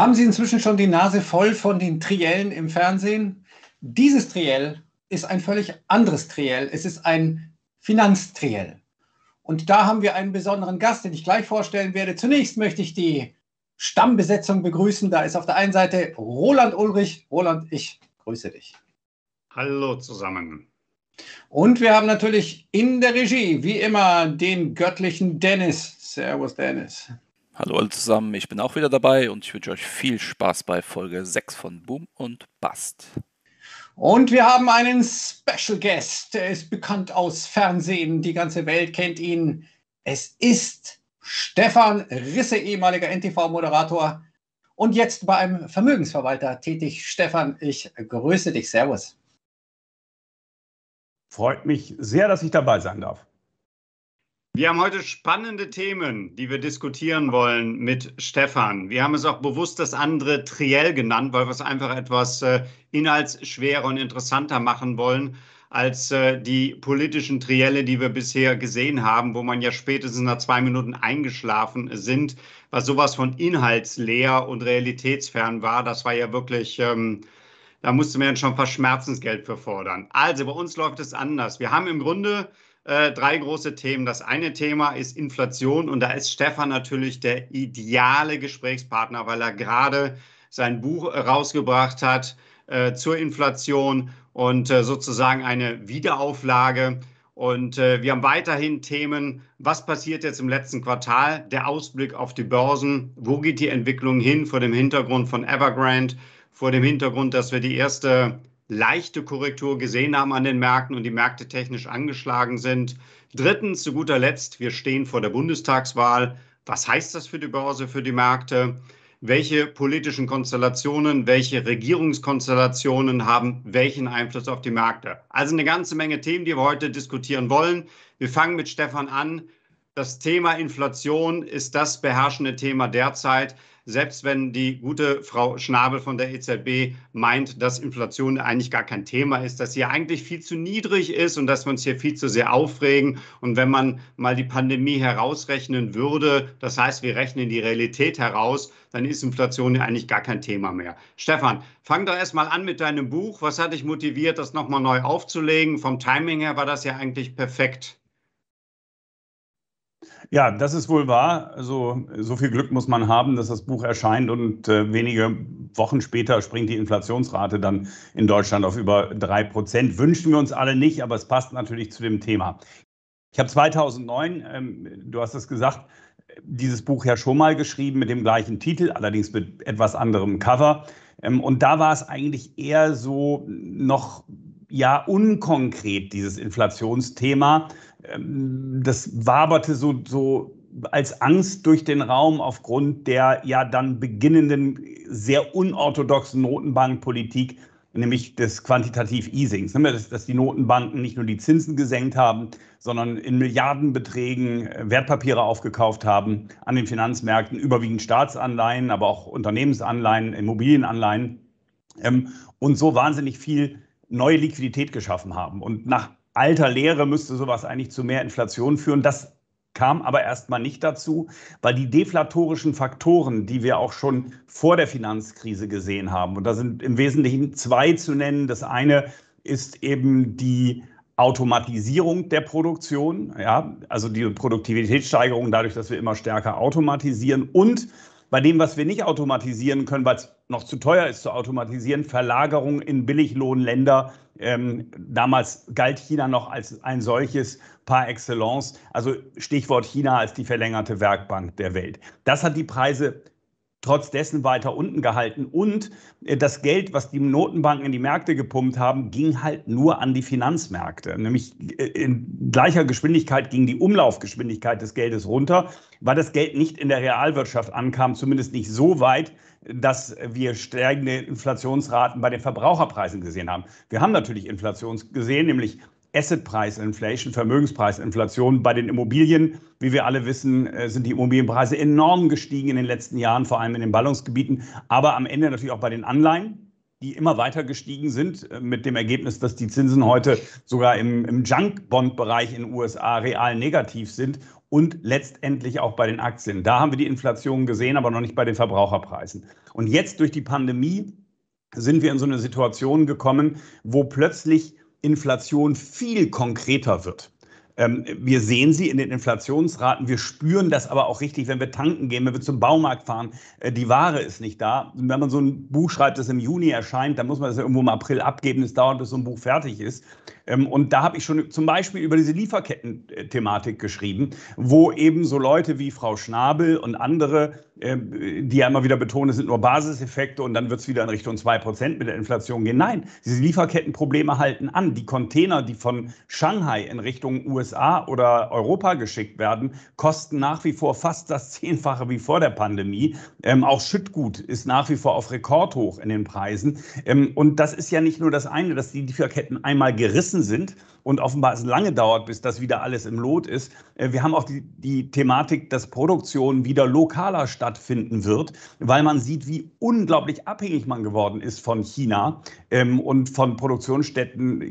Haben Sie inzwischen schon die Nase voll von den Triellen im Fernsehen? Dieses Triell ist ein völlig anderes Triell. Es ist ein Finanztriell. Und da haben wir einen besonderen Gast, den ich gleich vorstellen werde. Zunächst möchte ich die Stammbesetzung begrüßen. Da ist auf der einen Seite Roland Ulrich. Roland, ich grüße dich. Hallo zusammen. Und wir haben natürlich in der Regie, wie immer, den göttlichen Dennis. Servus, Dennis. Hallo alle zusammen, ich bin auch wieder dabei und ich wünsche euch viel Spaß bei Folge 6 von Boom und Bust. Und wir haben einen Special Guest, der ist bekannt aus Fernsehen, die ganze Welt kennt ihn. Es ist Stefan Risse, ehemaliger NTV-Moderator und jetzt bei einem Vermögensverwalter tätig. Stefan, ich grüße dich, servus. Freut mich sehr, dass ich dabei sein darf. Wir haben heute spannende Themen, die wir diskutieren wollen mit Stefan. Wir haben es auch bewusst das andere Triell genannt, weil wir es einfach etwas inhaltsschwerer und interessanter machen wollen als die politischen Trielle, die wir bisher gesehen haben, wo man ja spätestens nach 2 Minuten eingeschlafen sind, was sowas von inhaltsleer und realitätsfern war. Das war ja wirklich, da musste man ja schon fast Schmerzensgeld für fordern. Also bei uns läuft es anders. Wir haben im Grunde 3 große Themen. Das eine Thema ist Inflation und da ist Stefan natürlich der ideale Gesprächspartner, weil er gerade sein Buch rausgebracht hat zur Inflation und sozusagen eine Wiederauflage. Und wir haben weiterhin Themen, was passiert jetzt im letzten Quartal, der Ausblick auf die Börsen, wo geht die Entwicklung hin vor dem Hintergrund von Evergrande, vor dem Hintergrund, dass wir die erste leichte Korrektur gesehen haben an den Märkten und die Märkte technisch angeschlagen sind. Drittens, zu guter Letzt, wir stehen vor der Bundestagswahl. Was heißt das für die Börse, für die Märkte? Welche politischen Konstellationen, welche Regierungskonstellationen haben welchen Einfluss auf die Märkte? Also eine ganze Menge Themen, die wir heute diskutieren wollen. Wir fangen mit Stefan an. Das Thema Inflation ist das beherrschende Thema derzeit. Selbst wenn die gute Frau Schnabel von der EZB meint, dass Inflation eigentlich gar kein Thema ist, dass sie eigentlich viel zu niedrig ist und dass wir uns hier viel zu sehr aufregen. Und wenn man mal die Pandemie herausrechnen würde, das heißt, wir rechnen die Realität heraus, dann ist Inflation ja eigentlich gar kein Thema mehr. Stefan, fang doch erst mal an mit deinem Buch. Was hat dich motiviert, das nochmal neu aufzulegen? Vom Timing her war das ja eigentlich perfekt. Ja, das ist wohl wahr. Also, so viel Glück muss man haben, dass das Buch erscheint und wenige Wochen später springt die Inflationsrate dann in Deutschland auf über 3%. Wünschen wir uns alle nicht, aber es passt natürlich zu dem Thema. Ich habe 2009, du hast es gesagt, dieses Buch ja schon mal geschrieben mit dem gleichen Titel, allerdings mit etwas anderem Cover. Und da war es eigentlich eher so noch unkonkret, dieses Inflationsthema. Das waberte so als Angst durch den Raum aufgrund der ja dann beginnenden, sehr unorthodoxen Notenbankpolitik, nämlich des Quantitative Easings. Dass die Notenbanken nicht nur die Zinsen gesenkt haben, sondern in Milliardenbeträgen Wertpapiere aufgekauft haben an den Finanzmärkten, überwiegend Staatsanleihen, aber auch Unternehmensanleihen, Immobilienanleihen und so wahnsinnig viel neue Liquidität geschaffen haben. Und nach alter Lehre müsste sowas eigentlich zu mehr Inflation führen. Das kam aber erstmal nicht dazu, weil die deflatorischen Faktoren, die wir auch schon vor der Finanzkrise gesehen haben, und da sind im Wesentlichen 2 zu nennen. Das eine ist eben die Automatisierung der Produktion, ja, also die Produktivitätssteigerung dadurch, dass wir immer stärker automatisieren und bei dem, was wir nicht automatisieren können, weil es noch zu teuer ist zu automatisieren, Verlagerung in Billiglohnländer. Damals galt China noch als ein solches par excellence. Also Stichwort China als die verlängerte Werkbank der Welt. Das hat die Preise trotz dessen weiter unten gehalten. Und das Geld, was die Notenbanken in die Märkte gepumpt haben, ging halt nur an die Finanzmärkte. Nämlich in gleicher Geschwindigkeit ging die Umlaufgeschwindigkeit des Geldes runter, weil das Geld nicht in der Realwirtschaft ankam, zumindest nicht so weit, dass wir steigende Inflationsraten bei den Verbraucherpreisen gesehen haben. Wir haben natürlich Inflation gesehen, nämlich Asset-Price-Inflation, Vermögenspreisinflation bei den Immobilien. Wie wir alle wissen, sind die Immobilienpreise enorm gestiegen in den letzten Jahren, vor allem in den Ballungsgebieten, aber am Ende natürlich auch bei den Anleihen, die immer weiter gestiegen sind, mit dem Ergebnis, dass die Zinsen heute sogar im Junk-Bond-Bereich in den USA real negativ sind. und letztendlich auch bei den Aktien. Da haben wir die Inflation gesehen, aber noch nicht bei den Verbraucherpreisen. Und jetzt durch die Pandemie sind wir in so eine Situation gekommen, wo plötzlich Inflation viel konkreter wird. Wir sehen sie in den Inflationsraten, wir spüren das aber auch richtig, wenn wir tanken gehen, wenn wir zum Baumarkt fahren, die Ware ist nicht da. Wenn man so ein Buch schreibt, das im Juni erscheint, dann muss man das ja irgendwo im April abgeben, es dauert, bis so ein Buch fertig ist. Und da habe ich schon zum Beispiel über diese Lieferketten-Thematik geschrieben, wo eben so Leute wie Frau Schnabel und andere, die ja immer wieder betonen, es sind nur Basiseffekte und dann wird es wieder in Richtung 2% mit der Inflation gehen. Nein, diese Lieferkettenprobleme halten an. Die Container, die von Shanghai in Richtung USA oder Europa geschickt werden, kosten nach wie vor fast das 10-fache wie vor der Pandemie. Auch Schüttgut ist nach wie vor auf Rekordhoch in den Preisen. Und das ist ja nicht nur das eine, dass die Lieferketten einmal gerissen sind und offenbar es lange dauert, bis das wieder alles im Lot ist. Wir haben auch die Thematik, dass Produktion wieder lokaler stattfinden wird, weil man sieht, wie unglaublich abhängig man geworden ist von China und von Produktionsstätten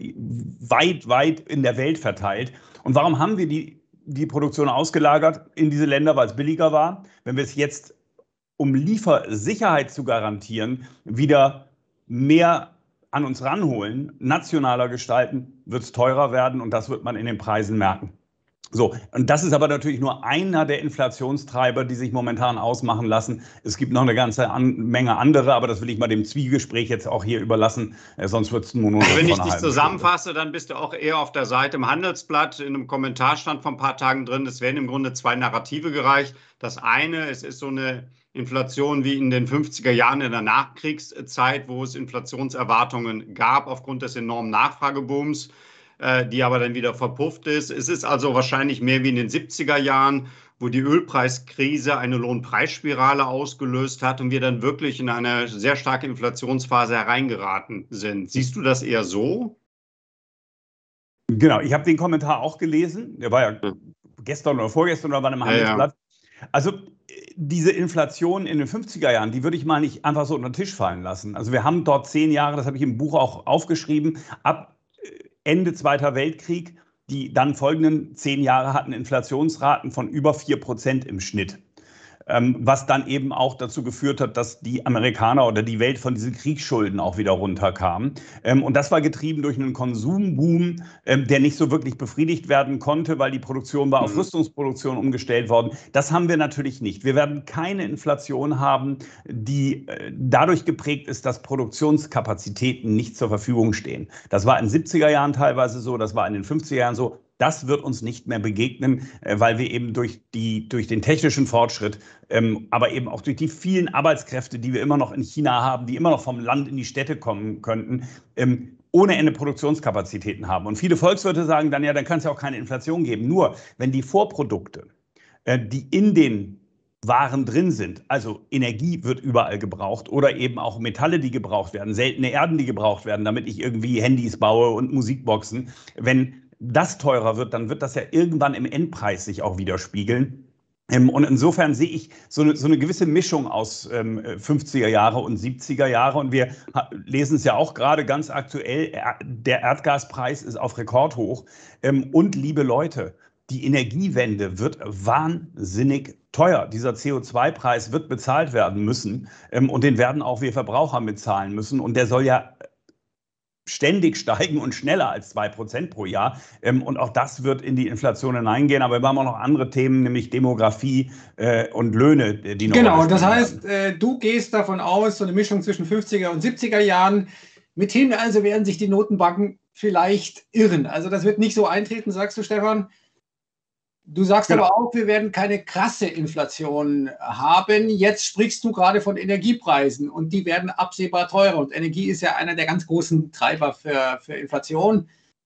weit in der Welt verteilt. Und warum haben wir die Produktion ausgelagert in diese Länder? Weil es billiger war. Wenn wir es jetzt, um Liefersicherheit zu garantieren, wieder mehr an uns ranholen, nationaler gestalten, wird es teurer werden und das wird man in den Preisen merken. So, und das ist aber natürlich nur einer der Inflationstreiber, die sich momentan ausmachen lassen. Es gibt noch eine ganze Menge andere, aber das will ich mal dem Zwiegespräch jetzt auch hier überlassen, sonst wird es ein Monolog. Wenn ich dich zusammenfasse, dann bist du auch eher auf der Seite im Handelsblatt. In einem Kommentar stand vor ein paar Tagen drin, es werden im Grunde zwei Narrative gereicht. Das eine, es ist so eine Inflation wie in den 50er Jahren in der Nachkriegszeit, wo es Inflationserwartungen gab aufgrund des enormen Nachfragebooms, die aber dann wieder verpufft ist. Es ist also wahrscheinlich mehr wie in den 70er Jahren, wo die Ölpreiskrise eine Lohnpreisspirale ausgelöst hat und wir dann wirklich in eine sehr starke Inflationsphase hereingeraten sind. Siehst du das eher so? Genau, ich habe den Kommentar auch gelesen. Der war ja gestern oder vorgestern oder wann im Handelsblatt. Ja. Also diese Inflation in den 50er Jahren, die würde ich mal nicht einfach so unter den Tisch fallen lassen. Also wir haben dort 10 Jahre, das habe ich im Buch auch aufgeschrieben, ab Ende Zweiter Weltkrieg, die dann folgenden 10 Jahre hatten Inflationsraten von über 4% im Schnitt. Was dann eben auch dazu geführt hat, dass die Amerikaner oder die Welt von diesen Kriegsschulden auch wieder runterkamen. Und das war getrieben durch einen Konsumboom, der nicht so wirklich befriedigt werden konnte, weil die Produktion war auf Rüstungsproduktion umgestellt worden. Das haben wir natürlich nicht. Wir werden keine Inflation haben, die dadurch geprägt ist, dass Produktionskapazitäten nicht zur Verfügung stehen. Das war in den 70er Jahren teilweise so, das war in den 50er Jahren so. Das wird uns nicht mehr begegnen, weil wir eben durch den technischen Fortschritt, aber eben auch durch die vielen Arbeitskräfte, die wir immer noch in China haben, die immer noch vom Land in die Städte kommen könnten, ohne Ende Produktionskapazitäten haben. Und viele Volkswirte sagen dann, ja, dann kann es ja auch keine Inflation geben. Nur wenn die Vorprodukte, die in den Waren drin sind, also Energie wird überall gebraucht oder eben auch Metalle, die gebraucht werden, seltene Erden, die gebraucht werden, damit ich irgendwie Handys baue und Musikboxen, wenn das teurer wird, dann wird das ja irgendwann im Endpreis sich auch widerspiegeln. Und insofern sehe ich so eine gewisse Mischung aus 50er Jahre und 70er Jahre. Und wir lesen es ja auch gerade ganz aktuell, der Erdgaspreis ist auf Rekordhoch. Und liebe Leute, die Energiewende wird wahnsinnig teuer. Dieser CO2-Preis wird bezahlt werden müssen. Und den werden auch wir Verbraucher bezahlen müssen. Und der soll ja ständig steigen und schneller als 2% pro Jahr. Und auch das wird in die Inflation hineingehen. Aber wir haben auch noch andere Themen, nämlich Demografie und Löhne, die noch. Genau, das heißt, du gehst davon aus, so eine Mischung zwischen 50er und 70er Jahren. Mithin also werden sich die Notenbanken vielleicht irren. Also das wird nicht so eintreten, sagst du, Stefan. Du sagst aber auch, wir werden keine krasse Inflation haben. Jetzt sprichst du gerade von Energiepreisen und die werden absehbar teurer. Und Energie ist ja einer der ganz großen Treiber für Inflation.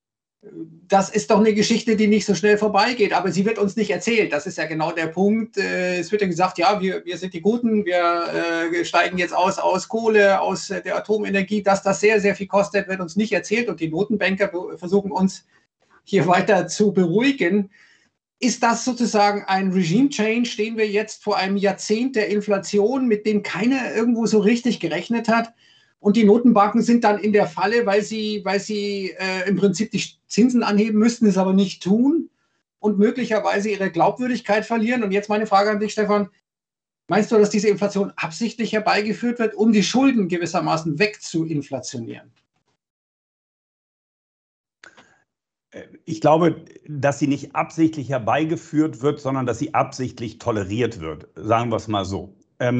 Das ist doch eine Geschichte, die nicht so schnell vorbeigeht, aber sie wird uns nicht erzählt. Das ist ja genau der Punkt. Es wird ja gesagt, ja, wir sind die Guten, wir steigen jetzt aus Kohle, aus der Atomenergie. Dass das sehr, sehr viel kostet, wird uns nicht erzählt. Und die Notenbanker versuchen uns hier weiter zu beruhigen. Ist das sozusagen ein Regime-Change? Stehen wir jetzt vor einem Jahrzehnt der Inflation, mit dem keiner irgendwo so richtig gerechnet hat? Und die Notenbanken sind dann in der Falle, weil sie im Prinzip die Zinsen anheben müssten, es aber nicht tun. und möglicherweise ihre Glaubwürdigkeit verlieren. Und jetzt meine Frage an dich, Stefan. Meinst du, dass diese Inflation absichtlich herbeigeführt wird, um die Schulden gewissermaßen wegzuinflationieren? Ich glaube, dass sie nicht absichtlich herbeigeführt wird, sondern dass sie absichtlich toleriert wird. Sagen wir es mal so.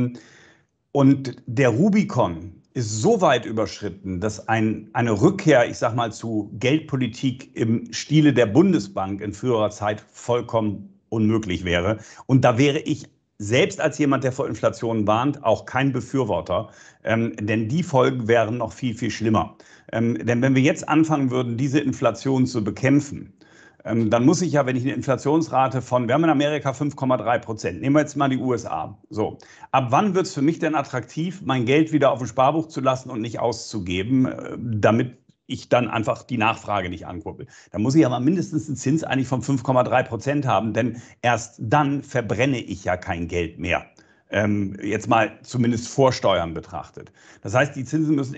Und der Rubikon ist so weit überschritten, dass eine Rückkehr, ich sage mal, zu Geldpolitik im Stile der Bundesbank in früherer Zeit vollkommen unmöglich wäre. Und da wäre ich selbst als jemand, der vor Inflation warnt, auch kein Befürworter, denn die Folgen wären noch viel, viel schlimmer. Denn wenn wir jetzt anfangen würden, diese Inflation zu bekämpfen, dann muss ich ja, wenn ich eine Inflationsrate wir haben in Amerika 5,3%, nehmen wir jetzt mal die USA. So, ab wann wird es für mich denn attraktiv, mein Geld wieder auf dem Sparbuch zu lassen und nicht auszugeben, damit ich dann einfach die Nachfrage nicht ankurbel? Da muss ich aber mindestens einen Zins eigentlich von 5,3% haben, denn erst dann verbrenne ich ja kein Geld mehr. Jetzt mal zumindest vor Steuern betrachtet. Das heißt, die Zinsen müssen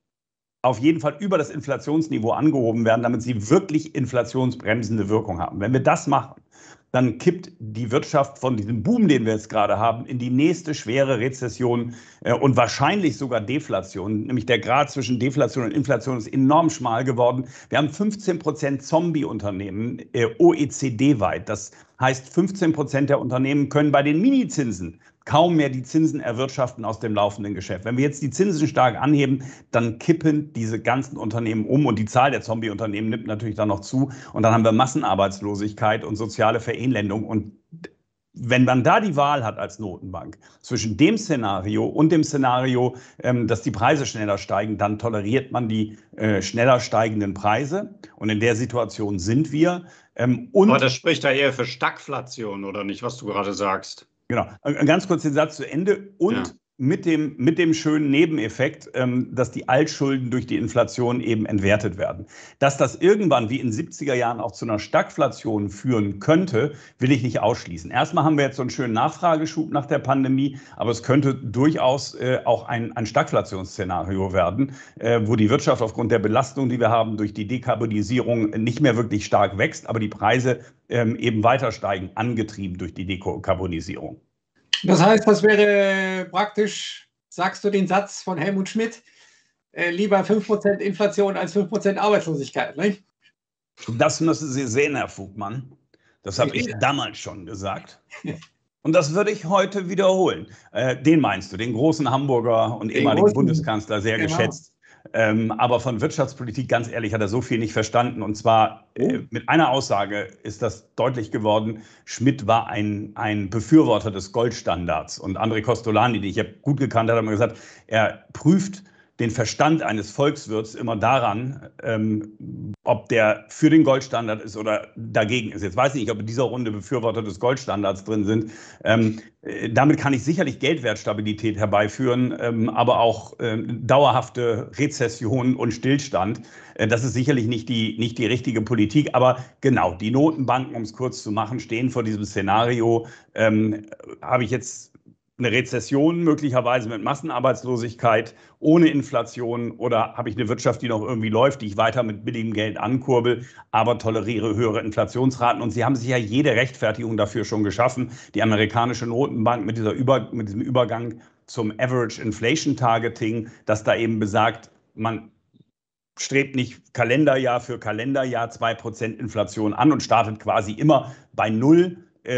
auf jeden Fall über das Inflationsniveau angehoben werden, damit sie wirklich inflationsbremsende Wirkung haben. Wenn wir das machen, dann kippt die Wirtschaft von diesem Boom, den wir jetzt gerade haben, in die nächste schwere Rezession und wahrscheinlich sogar Deflation. Nämlich der Grad zwischen Deflation und Inflation ist enorm schmal geworden. Wir haben 15% Zombie-Unternehmen OECD-weit. Das heißt, 15% der Unternehmen können bei den Minizinsen kaum mehr die Zinsen erwirtschaften aus dem laufenden Geschäft. Wenn wir jetzt die Zinsen stark anheben, dann kippen diese ganzen Unternehmen um und die Zahl der Zombie-Unternehmen nimmt natürlich dann noch zu und dann haben wir Massenarbeitslosigkeit und soziale Verelendung. Und wenn man da die Wahl hat als Notenbank zwischen dem Szenario und dem Szenario, dass die Preise schneller steigen, dann toleriert man die schneller steigenden Preise. Und in der Situation sind wir. Aber das spricht ja eher für Stagflation, oder nicht, was du gerade sagst? Genau, ganz kurz den Satz zu Ende. Und ja, mit dem schönen Nebeneffekt, dass die Altschulden durch die Inflation eben entwertet werden. Dass das irgendwann wie in den 70er Jahren auch zu einer Stagflation führen könnte, will ich nicht ausschließen. Erstmal haben wir jetzt so einen schönen Nachfrageschub nach der Pandemie, aber es könnte durchaus auch ein Stagflationsszenario werden, wo die Wirtschaft aufgrund der Belastung, die wir haben durch die Dekarbonisierung, nicht mehr wirklich stark wächst, aber die Preise eben weiter steigen, angetrieben durch die Dekarbonisierung. Das heißt, das wäre praktisch, sagst du den Satz von Helmut Schmidt, lieber 5% Inflation als 5% Arbeitslosigkeit, nicht? Das müssen Sie sehen, Herr Vogtmann. Das habe ich damals schon gesagt. Und das würde ich heute wiederholen. Den meinst du, den großen Hamburger und ehemaligen Bundeskanzler, sehr geschätzt. Aber von Wirtschaftspolitik, ganz ehrlich, hat er so viel nicht verstanden. Und zwar mit einer Aussage ist das deutlich geworden. Schmidt war ein Befürworter des Goldstandards. Und André Costolani, den ich ja gut gekannt habe, hat immer gesagt, er prüft den Verstand eines Volkswirts immer daran, ob der für den Goldstandard ist oder dagegen ist. Jetzt weiß ich nicht, ob in dieser Runde Befürworter des Goldstandards drin sind. Damit kann ich sicherlich Geldwertstabilität herbeiführen, aber auch dauerhafte Rezession und Stillstand. Das ist sicherlich nicht die richtige Politik. Aber genau, die Notenbanken, um es kurz zu machen, stehen vor diesem Szenario. Habe ich jetzt eine Rezession möglicherweise mit Massenarbeitslosigkeit, ohne Inflation, oder habe ich eine Wirtschaft, die noch irgendwie läuft, die ich weiter mit billigem Geld ankurbel, aber toleriere höhere Inflationsraten? Und sie haben sich ja jede Rechtfertigung dafür schon geschaffen. Die amerikanische Notenbank mit diesem Übergang zum Average Inflation Targeting, das da eben besagt, man strebt nicht Kalenderjahr für Kalenderjahr 2% Inflation an und startet quasi immer bei Null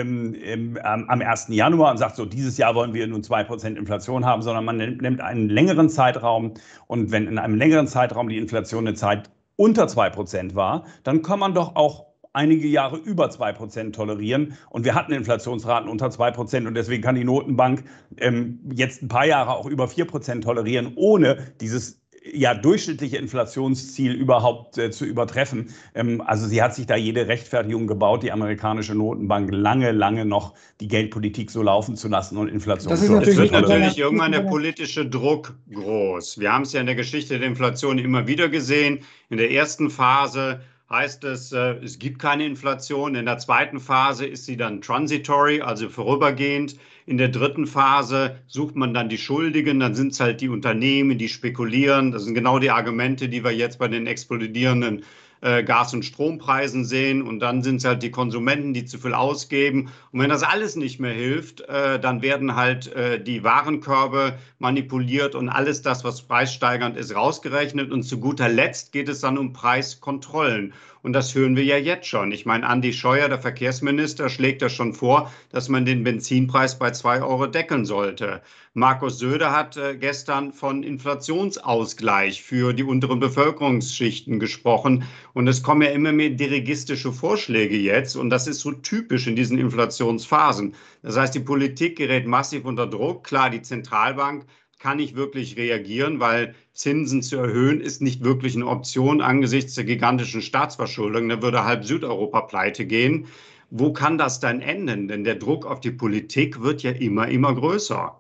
am 1. Januar und sagt so, dieses Jahr wollen wir nun 2% Inflation haben, sondern man nimmt einen längeren Zeitraum, und wenn in einem längeren Zeitraum die Inflation eine Zeit unter 2% war, dann kann man doch auch einige Jahre über 2% tolerieren, und wir hatten Inflationsraten unter 2% und deswegen kann die Notenbank jetzt ein paar Jahre auch über 4% tolerieren, ohne dieses durchschnittliche Inflationsziel überhaupt zu übertreffen. Also sie hat sich da jede Rechtfertigung gebaut, die amerikanische Notenbank lange noch die Geldpolitik so laufen zu lassen und Inflation zu Es wird natürlich irgendwann der politische Druck groß. Wir haben es ja in der Geschichte der Inflation immer wieder gesehen. In der ersten Phase heißt es, es gibt keine Inflation. In der zweiten Phase ist sie dann transitory, also vorübergehend. In der dritten Phase sucht man dann die Schuldigen, dann sind es halt die Unternehmen, die spekulieren. Das sind genau die Argumente, die wir jetzt bei den explodierenden Gas- und Strompreisen sehen. Und dann sind es halt die Konsumenten, die zu viel ausgeben. Und wenn das alles nicht mehr hilft, dann werden halt die Warenkörbe manipuliert und alles das, was preissteigernd ist, rausgerechnet. Und zu guter Letzt geht es dann um Preiskontrollen. Und das hören wir ja jetzt schon. Ich meine, Andi Scheuer, der Verkehrsminister, schlägt ja schon vor, dass man den Benzinpreis bei 2 Euro deckeln sollte. Markus Söder hat gestern von Inflationsausgleich für die unteren Bevölkerungsschichten gesprochen. Und es kommen ja immer mehr dirigistische Vorschläge jetzt. Und das ist so typisch in diesen Inflationsphasen. Das heißt, die Politik gerät massiv unter Druck. Klar, die Zentralbank kann nicht wirklich reagieren, weil Zinsen zu erhöhen ist nicht wirklich eine Option angesichts der gigantischen Staatsverschuldung. Da würde halb Südeuropa pleite gehen. Wo kann das dann enden? Denn der Druck auf die Politik wird ja immer größer.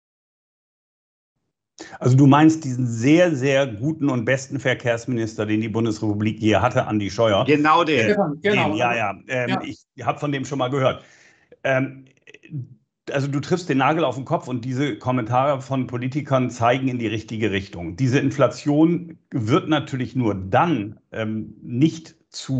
Also du meinst diesen sehr, sehr guten und besten Verkehrsminister, den die Bundesrepublik je hatte, Andi Scheuer. Genau den. Genau. Ja. Ich habe von dem schon mal gehört. Also du triffst den Nagel auf den Kopf und diese Kommentare von Politikern zeigen in die richtige Richtung. Diese Inflation wird natürlich nur dann nicht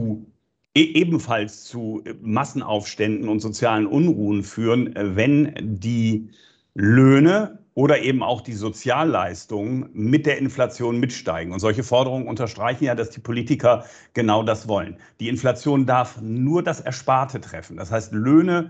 ebenfalls zu Massenaufständen und sozialen Unruhen führen, wenn die Löhne oder eben auch die Sozialleistungen mit der Inflation mitsteigen. Und solche Forderungen unterstreichen ja, dass die Politiker genau das wollen. Die Inflation darf nur das Ersparte treffen. Das heißt, Löhne,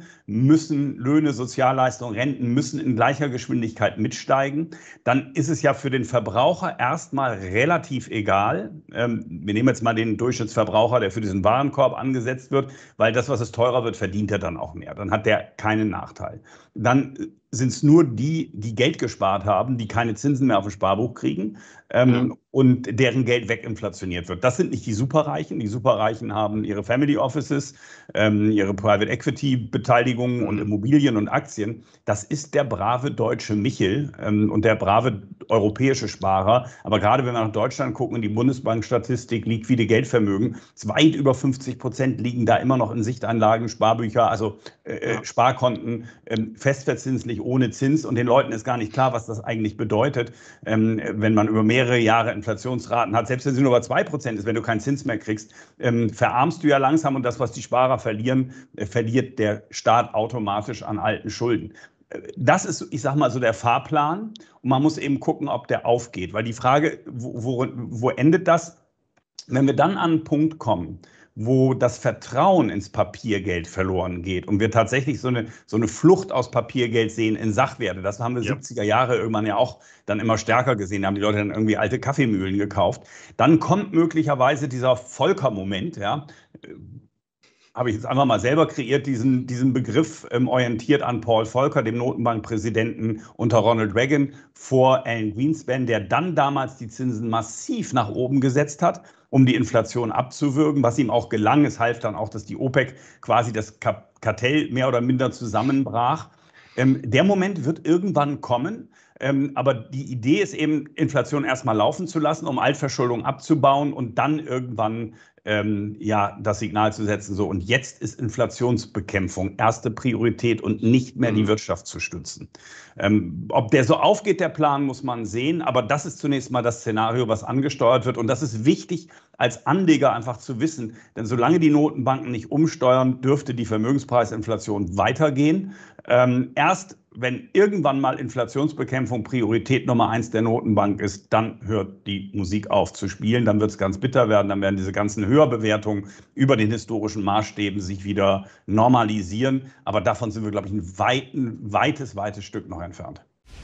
Sozialleistungen, Renten müssen in gleicher Geschwindigkeit mitsteigen. Dann ist es ja für den Verbraucher erstmal relativ egal. Wir nehmen jetzt mal den Durchschnittsverbraucher, der für diesen Warenkorb angesetzt wird, weil das, was es teurer wird, verdient er dann auch mehr. Dann hat der keinen Nachteil. Dann sind es nur die, die Geld gespart haben, die keine Zinsen mehr auf dem Sparbuch kriegen und deren Geld weginflationiert wird. Das sind nicht die Superreichen. Die Superreichen haben ihre Family Offices, ihre Private Equity Beteiligungen und Immobilien und Aktien. Das ist der brave deutsche Michel und der brave europäische Sparer. Aber gerade wenn wir nach Deutschland gucken, in die Bundesbankstatistik, liquide Geldvermögen, weit über 50% liegen da immer noch in Sichteinlagen, Sparbücher, also Sparkonten, festverzinslich ohne Zins. Und den Leuten ist gar nicht klar, was das eigentlich bedeutet, wenn man über mehrere Jahre Inflationsraten hat. Selbst wenn sie nur bei 2% ist, wenn du keinen Zins mehr kriegst, verarmst du ja langsam. Und das, was die Sparer verlieren, verliert der Staat automatisch an alten Schulden. Das ist, ich sage mal, so der Fahrplan. Und man muss eben gucken, ob der aufgeht. Weil die Frage, wo endet das? Wenn wir dann an einen Punkt kommen, wo das Vertrauen ins Papiergeld verloren geht und wir tatsächlich so eine Flucht aus Papiergeld sehen in Sachwerte. Das haben wir 70er Jahre irgendwann ja auch dann immer stärker gesehen. Da haben die Leute dann irgendwie alte Kaffeemühlen gekauft. Dann kommt möglicherweise dieser Volcker-Moment, ja. Habe ich jetzt einfach mal selber kreiert, diesen Begriff orientiert an Paul Volcker, dem Notenbankpräsidenten unter Ronald Reagan, vor Alan Greenspan, der dann damals die Zinsen massiv nach oben gesetzt hat, um die Inflation abzuwürgen, was ihm auch gelang. Es half dann auch, dass die OPEC quasi das Kartell mehr oder minder zusammenbrach. Der Moment wird irgendwann kommen. Aber die Idee ist eben, Inflation erstmal laufen zu lassen, um Altverschuldung abzubauen und dann irgendwann das Signal zu setzen. So, und jetzt ist Inflationsbekämpfung erste Priorität und nicht mehr die Wirtschaft zu stützen. Ob der so aufgeht, der Plan, muss man sehen. Aber das ist zunächst mal das Szenario, was angesteuert wird. Und das ist wichtig als Anleger einfach zu wissen. Denn solange die Notenbanken nicht umsteuern, dürfte die Vermögenspreisinflation weitergehen. Erst wenn irgendwann mal Inflationsbekämpfung Priorität Nummer 1 der Notenbank ist, dann hört die Musik auf zu spielen. Dann wird es ganz bitter werden. Dann werden diese ganzen Höherbewertungen über den historischen Maßstäben sich wieder normalisieren. Aber davon sind wir, glaube ich, ein weites Stück noch entfernt.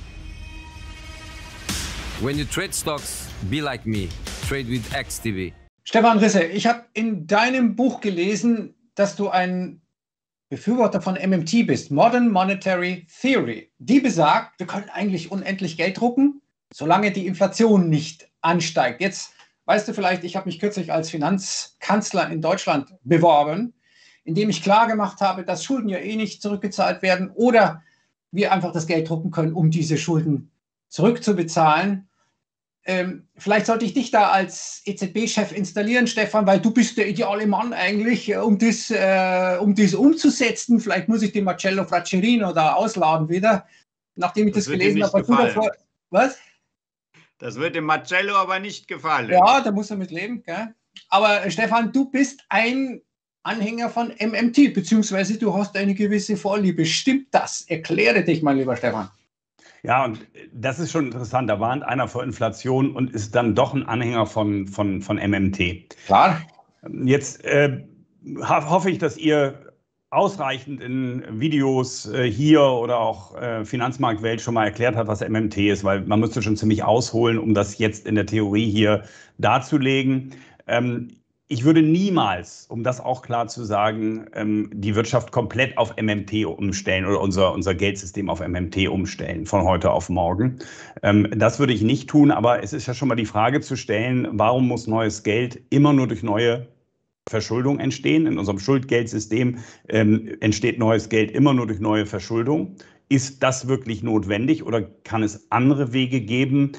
When you trade stocks, be like me. Trade with XTB. Stefan Risse, ich habe in deinem Buch gelesen, dass du ein Befürworter von MMT bist, Modern Monetary Theory. Die besagt, wir können eigentlich unendlich Geld drucken, solange die Inflation nicht ansteigt. Jetzt weißt du vielleicht, ich habe mich kürzlich als Finanzkanzler in Deutschland beworben, indem ich klar gemacht habe, dass Schulden ja eh nicht zurückgezahlt werden oder wir einfach das Geld drucken können, um diese Schulden zurückzubezahlen. Vielleicht sollte ich dich da als EZB-Chef installieren, Stefan, weil du bist der ideale Mann eigentlich, um das umzusetzen. Vielleicht muss ich den Marcello Fraccherino da ausladen wieder, nachdem ich das gelesen habe. Was? Das wird dem Marcello aber nicht gefallen. Ja, da muss er mit leben, gell? Aber Stefan, du bist ein Anhänger von MMT, beziehungsweise du hast eine gewisse Vorliebe. Stimmt das? Erkläre dich mal, lieber Stefan. Ja, und das ist schon interessant. Da warnt einer vor Inflation und ist dann doch ein Anhänger von MMT. Klar. Jetzt hoffe ich, dass ihr ausreichend in Videos hier oder auch Finanzmarktwelt schon mal erklärt hat, was MMT ist, weil man müsste schon ziemlich ausholen, um das jetzt in der Theorie hier darzulegen. Ich würde niemals, um das auch klar zu sagen, die Wirtschaft komplett auf MMT umstellen oder unser Geldsystem auf MMT umstellen von heute auf morgen. Das würde ich nicht tun, aber es ist ja schon mal die Frage zu stellen, warum muss neues Geld immer nur durch neue Verschuldung entstehen? In unserem Schuldgeldsystem entsteht neues Geld immer nur durch neue Verschuldung. Ist das wirklich notwendig oder kann es andere Wege geben,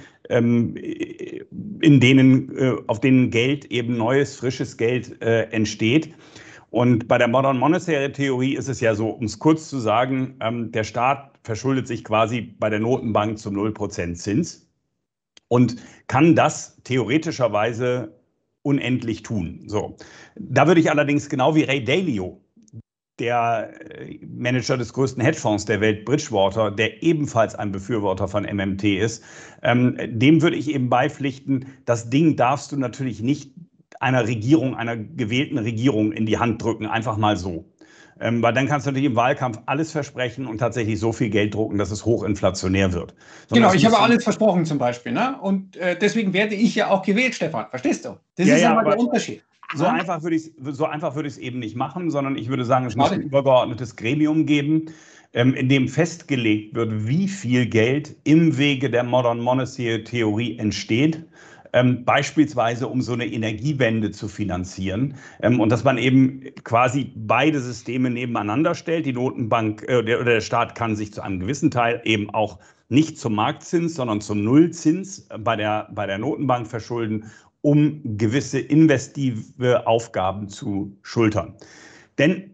auf denen Geld, eben neues, frisches Geld entsteht? Und bei der Modern Monetary Theorie ist es ja so, um es kurz zu sagen, der Staat verschuldet sich quasi bei der Notenbank zum 0% Zins und kann das theoretischerweise unendlich tun. So. Da würde ich allerdings genau wie Ray Dalio, der Manager des größten Hedgefonds der Welt, Bridgewater, der ebenfalls ein Befürworter von MMT ist, dem würde ich eben beipflichten, das Ding darfst du natürlich nicht einer Regierung, einer gewählten Regierung in die Hand drücken, einfach mal so. Weil dann kannst du natürlich im Wahlkampf alles versprechen und tatsächlich so viel Geld drucken, dass es hochinflationär wird. Genau, ich habe alles versprochen zum Beispiel. Ne? Und deswegen werde ich ja auch gewählt, Stefan. Verstehst du? Das ist ja mal der Unterschied. So einfach würde ich es eben nicht machen, sondern ich würde sagen, es muss ein übergeordnetes Gremium geben, in dem festgelegt wird, wie viel Geld im Wege der Modern Monetary Theorie entsteht, beispielsweise um so eine Energiewende zu finanzieren, und dass man eben quasi beide Systeme nebeneinander stellt. Die Notenbank oder der Staat kann sich zu einem gewissen Teil eben auch nicht zum Marktzins, sondern zum Nullzins bei der Notenbank verschulden, um gewisse investive Aufgaben zu schultern. Denn,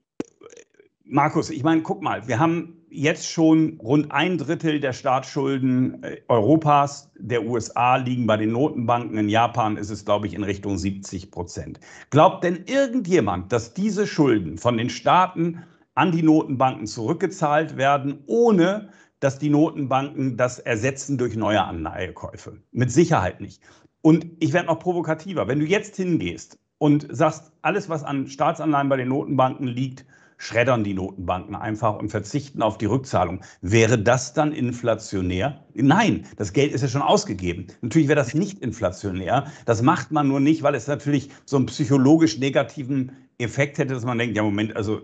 Markus, ich meine, guck mal, wir haben jetzt schon rund 1/3 der Staatsschulden Europas, der USA liegen bei den Notenbanken. In Japan ist es, glaube ich, in Richtung 70%. Glaubt denn irgendjemand, dass diese Schulden von den Staaten an die Notenbanken zurückgezahlt werden, ohne dass die Notenbanken das ersetzen durch neue Anleihekäufe? Mit Sicherheit nicht. Und ich werde noch provokativer. Wenn du jetzt hingehst und sagst, alles, was an Staatsanleihen bei den Notenbanken liegt, schreddern die Notenbanken einfach und verzichten auf die Rückzahlung. Wäre das dann inflationär? Nein, das Geld ist ja schon ausgegeben. Natürlich wäre das nicht inflationär. Das macht man nur nicht, weil es natürlich so einen psychologisch negativen Effekt hätte, dass man denkt, ja Moment, also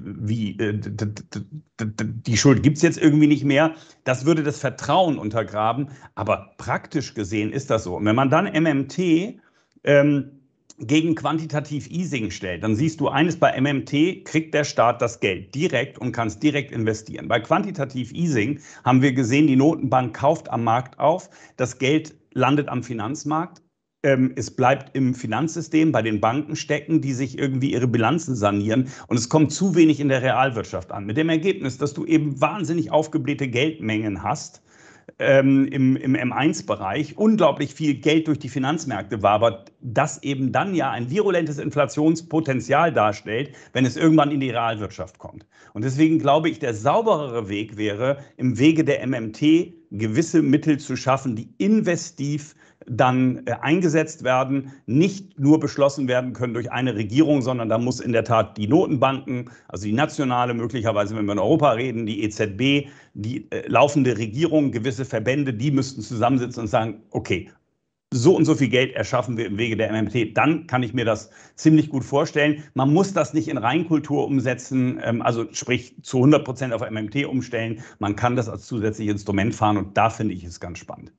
die Schuld gibt es jetzt irgendwie nicht mehr. Das würde das Vertrauen untergraben. Aber praktisch gesehen ist das so. Und wenn man dann MMT gegen quantitativ Easing stellt, dann siehst du eines: bei MMT kriegt der Staat das Geld direkt und kann es direkt investieren. Bei quantitativ Easing haben wir gesehen, die Notenbank kauft am Markt auf, das Geld landet am Finanzmarkt. Es bleibt im Finanzsystem bei den Banken stecken, die sich irgendwie ihre Bilanzen sanieren, und es kommt zu wenig in der Realwirtschaft an. Mit dem Ergebnis, dass du eben wahnsinnig aufgeblähte Geldmengen hast im M1-Bereich, unglaublich viel Geld durch die Finanzmärkte wabert, das eben dann ja ein virulentes Inflationspotenzial darstellt, wenn es irgendwann in die Realwirtschaft kommt. Und deswegen glaube ich, der sauberere Weg wäre, im Wege der MMT gewisse Mittel zu schaffen, die investiv dann eingesetzt werden, nicht nur beschlossen werden können durch eine Regierung, sondern da muss in der Tat die Notenbanken, also die nationale, möglicherweise, wenn wir in Europa reden, die EZB, die laufende Regierung, gewisse Verbände, die müssten zusammensitzen und sagen, okay, so und so viel Geld erschaffen wir im Wege der MMT. Dann kann ich mir das ziemlich gut vorstellen. Man muss das nicht in Reinkultur umsetzen, also sprich zu 100% auf MMT umstellen. Man kann das als zusätzliches Instrument fahren, und da finde ich es ganz spannend.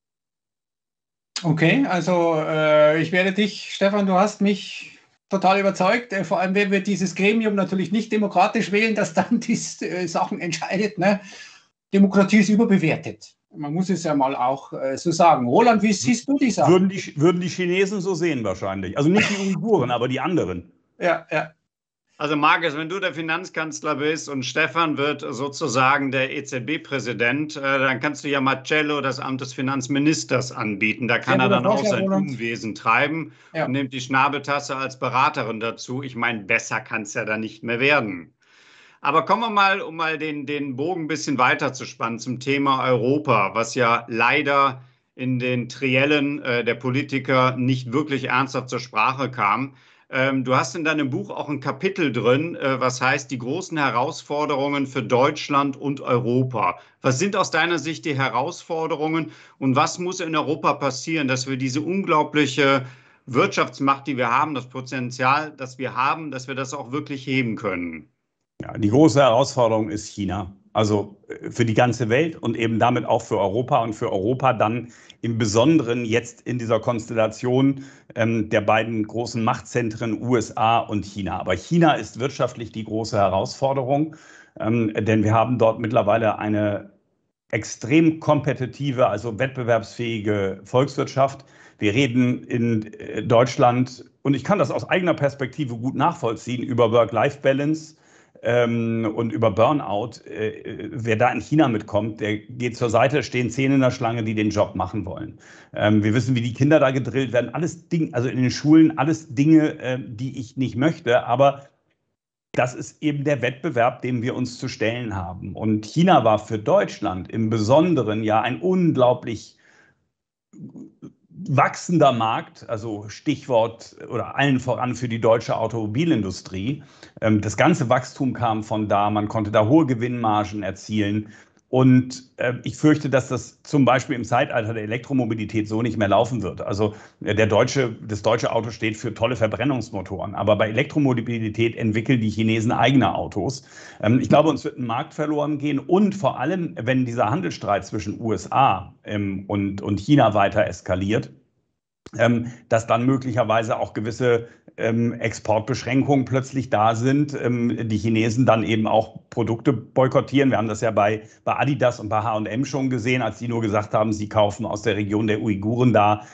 Okay, also ich werde dich, Stefan, du hast mich total überzeugt. Vor allem, wenn wir dieses Gremium natürlich nicht demokratisch wählen, das dann die Sachen entscheidet. Ne? Demokratie ist überbewertet. Man muss es ja mal auch so sagen. Roland, wie siehst du die Sache? Würden die Chinesen so sehen wahrscheinlich. Also nicht die Uiguren, aber die anderen. Ja, ja. Also Markus, wenn du der Finanzkanzler bist und Stefan wird sozusagen der EZB-Präsident, dann kannst du ja Marcello das Amt des Finanzministers anbieten. Da kann er dann auch sein Unwesen treiben und nimmt die Schnabeltasse als Beraterin dazu. Ich meine, besser kann es ja dann nicht mehr werden. Aber kommen wir mal, um mal den Bogen ein bisschen weiter zu spannen zum Thema Europa, was ja leider in den Triellen der Politiker nicht wirklich ernsthaft zur Sprache kam. Du hast in deinem Buch auch ein Kapitel drin, was heißt die großen Herausforderungen für Deutschland und Europa. Was sind aus deiner Sicht die Herausforderungen und was muss in Europa passieren, dass wir diese unglaubliche Wirtschaftsmacht, die wir haben, das Potenzial, das wir haben, dass wir das auch wirklich heben können? Ja, die große Herausforderung ist China. Also für die ganze Welt und eben damit auch für Europa und für Europa dann im Besonderen jetzt in dieser Konstellation der beiden großen Machtzentren USA und China. Aber China ist wirtschaftlich die große Herausforderung, denn wir haben dort mittlerweile eine extrem kompetitive, also wettbewerbsfähige Volkswirtschaft. Wir reden in Deutschland, und ich kann das aus eigener Perspektive gut nachvollziehen, über Work-Life-Balance und über Burnout. Wer da in China mitkommt, der geht zur Seite, stehen 10 in der Schlange, die den Job machen wollen. Wir wissen, wie die Kinder da gedrillt werden. Alles Dinge, also in den Schulen, alles Dinge, die ich nicht möchte. Aber das ist eben der Wettbewerb, dem wir uns zu stellen haben. Und China war für Deutschland im Besonderen ja ein unglaublich wachsender Markt, also Stichwort oder allen voran für die deutsche Automobilindustrie. Das ganze Wachstum kam von da, man konnte da hohe Gewinnmargen erzielen. Und ich fürchte, dass das zum Beispiel im Zeitalter der Elektromobilität so nicht mehr laufen wird. Also das deutsche Auto steht für tolle Verbrennungsmotoren. Aber bei Elektromobilität entwickeln die Chinesen eigene Autos. Ich glaube, uns wird ein Markt verloren gehen. Und vor allem, wenn dieser Handelsstreit zwischen USA und China weiter eskaliert, dass dann möglicherweise auch gewisse Exportbeschränkungen plötzlich da sind, die Chinesen dann eben auch Produkte boykottieren. Wir haben das ja bei Adidas und bei H&M schon gesehen, als die nur gesagt haben, sie kaufen aus der Region der Uiguren da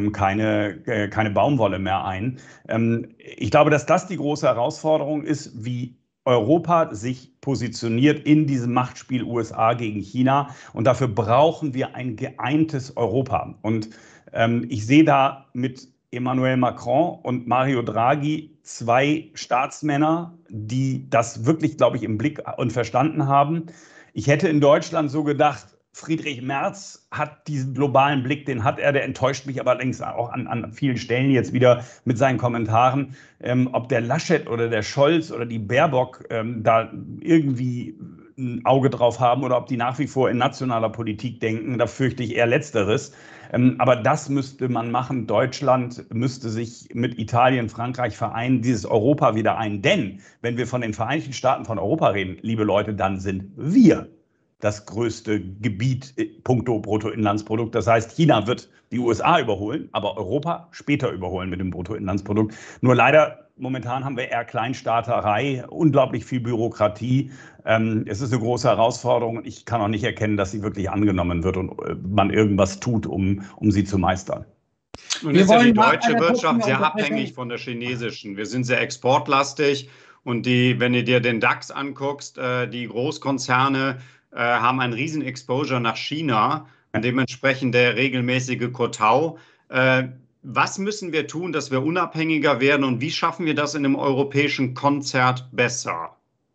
keine Baumwolle mehr ein. Ich glaube, dass das die große Herausforderung ist, wie Europa sich positioniert in diesem Machtspiel USA gegen China. Und dafür brauchen wir ein geeintes Europa. Und ich sehe da mit Emmanuel Macron und Mario Draghi 2 Staatsmänner, die das wirklich, glaube ich, im Blick und verstanden haben. Ich hätte in Deutschland so gedacht, Friedrich Merz hat diesen globalen Blick, den hat er, der enttäuscht mich aber allerdings auch an vielen Stellen jetzt wieder mit seinen Kommentaren. Ob der Laschet oder der Scholz oder die Baerbock da irgendwie ein Auge drauf haben oder ob die nach wie vor in nationaler Politik denken, da fürchte ich eher Letzteres. Aber das müsste man machen. Deutschland müsste sich mit Italien, Frankreich vereinen, dieses Europa wieder ein. Denn wenn wir von den Vereinigten Staaten von Europa reden, liebe Leute, dann sind wir das größte Gebiet puncto Bruttoinlandsprodukt. Das heißt, China wird die USA überholen, aber Europa später überholen mit dem Bruttoinlandsprodukt. Nur leider, momentan haben wir eher Kleinstaaterei, unglaublich viel Bürokratie. Es ist eine große Herausforderung und ich kann auch nicht erkennen, dass sie wirklich angenommen wird und man irgendwas tut, um sie zu meistern. Nun ist ja die deutsche Wirtschaft sehr abhängig von der chinesischen. Wir sind sehr exportlastig und wenn du dir den DAX anguckst, die Großkonzerne haben einen riesen Exposure nach China und dementsprechend der regelmäßige Kotau. Was müssen wir tun, dass wir unabhängiger werden und wie schaffen wir das in einem europäischen Konzert besser?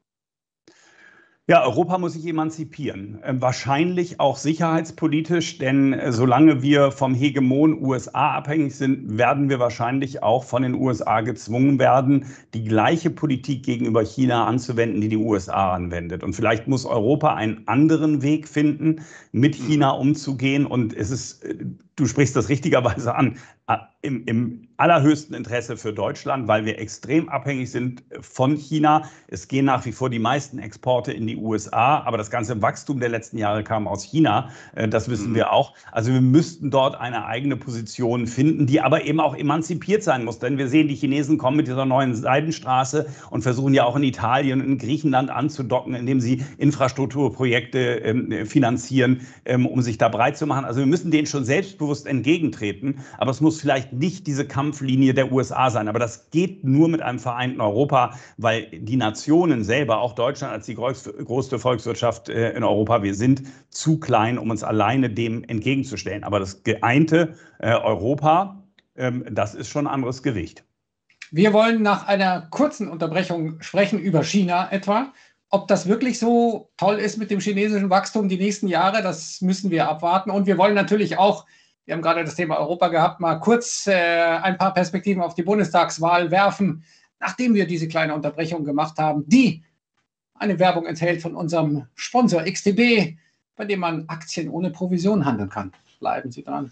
Ja, Europa muss sich emanzipieren. Wahrscheinlich auch sicherheitspolitisch, denn solange wir vom Hegemon USA abhängig sind, werden wir wahrscheinlich auch von den USA gezwungen werden, die gleiche Politik gegenüber China anzuwenden, die die USA anwendet. Und vielleicht muss Europa einen anderen Weg finden, mit China umzugehen. Und es ist, du sprichst das richtigerweise an, im allerhöchsten Interesse für Deutschland, weil wir extrem abhängig sind von China. Es gehen nach wie vor die meisten Exporte in die USA, aber das ganze Wachstum der letzten Jahre kam aus China. Das wissen wir auch. Also wir müssten dort eine eigene Position finden, die aber eben auch emanzipiert sein muss. Denn wir sehen, die Chinesen kommen mit dieser neuen Seidenstraße und versuchen ja auch in Italien und in Griechenland anzudocken, indem sie Infrastrukturprojekte finanzieren, um sich da breit zu machen. Also wir müssen denen schon selbst selbstbewusst entgegentreten. Aber es muss vielleicht nicht diese Kampflinie der USA sein. Aber das geht nur mit einem vereinten Europa, weil die Nationen selber, auch Deutschland als die größte Volkswirtschaft in Europa, wir sind zu klein, um uns alleine dem entgegenzustellen. Aber das geeinte Europa, das ist schon ein anderes Gewicht. Wir wollen nach einer kurzen Unterbrechung sprechen über China etwa. Ob das wirklich so toll ist mit dem chinesischen Wachstum die nächsten Jahre, das müssen wir abwarten. Und wir wollen natürlich auch, wir haben gerade das Thema Europa gehabt, mal kurz ein paar Perspektiven auf die Bundestagswahl werfen, nachdem wir diese kleine Unterbrechung gemacht haben, die eine Werbung enthält von unserem Sponsor XTB, bei dem man Aktien ohne Provision handeln kann. Bleiben Sie dran.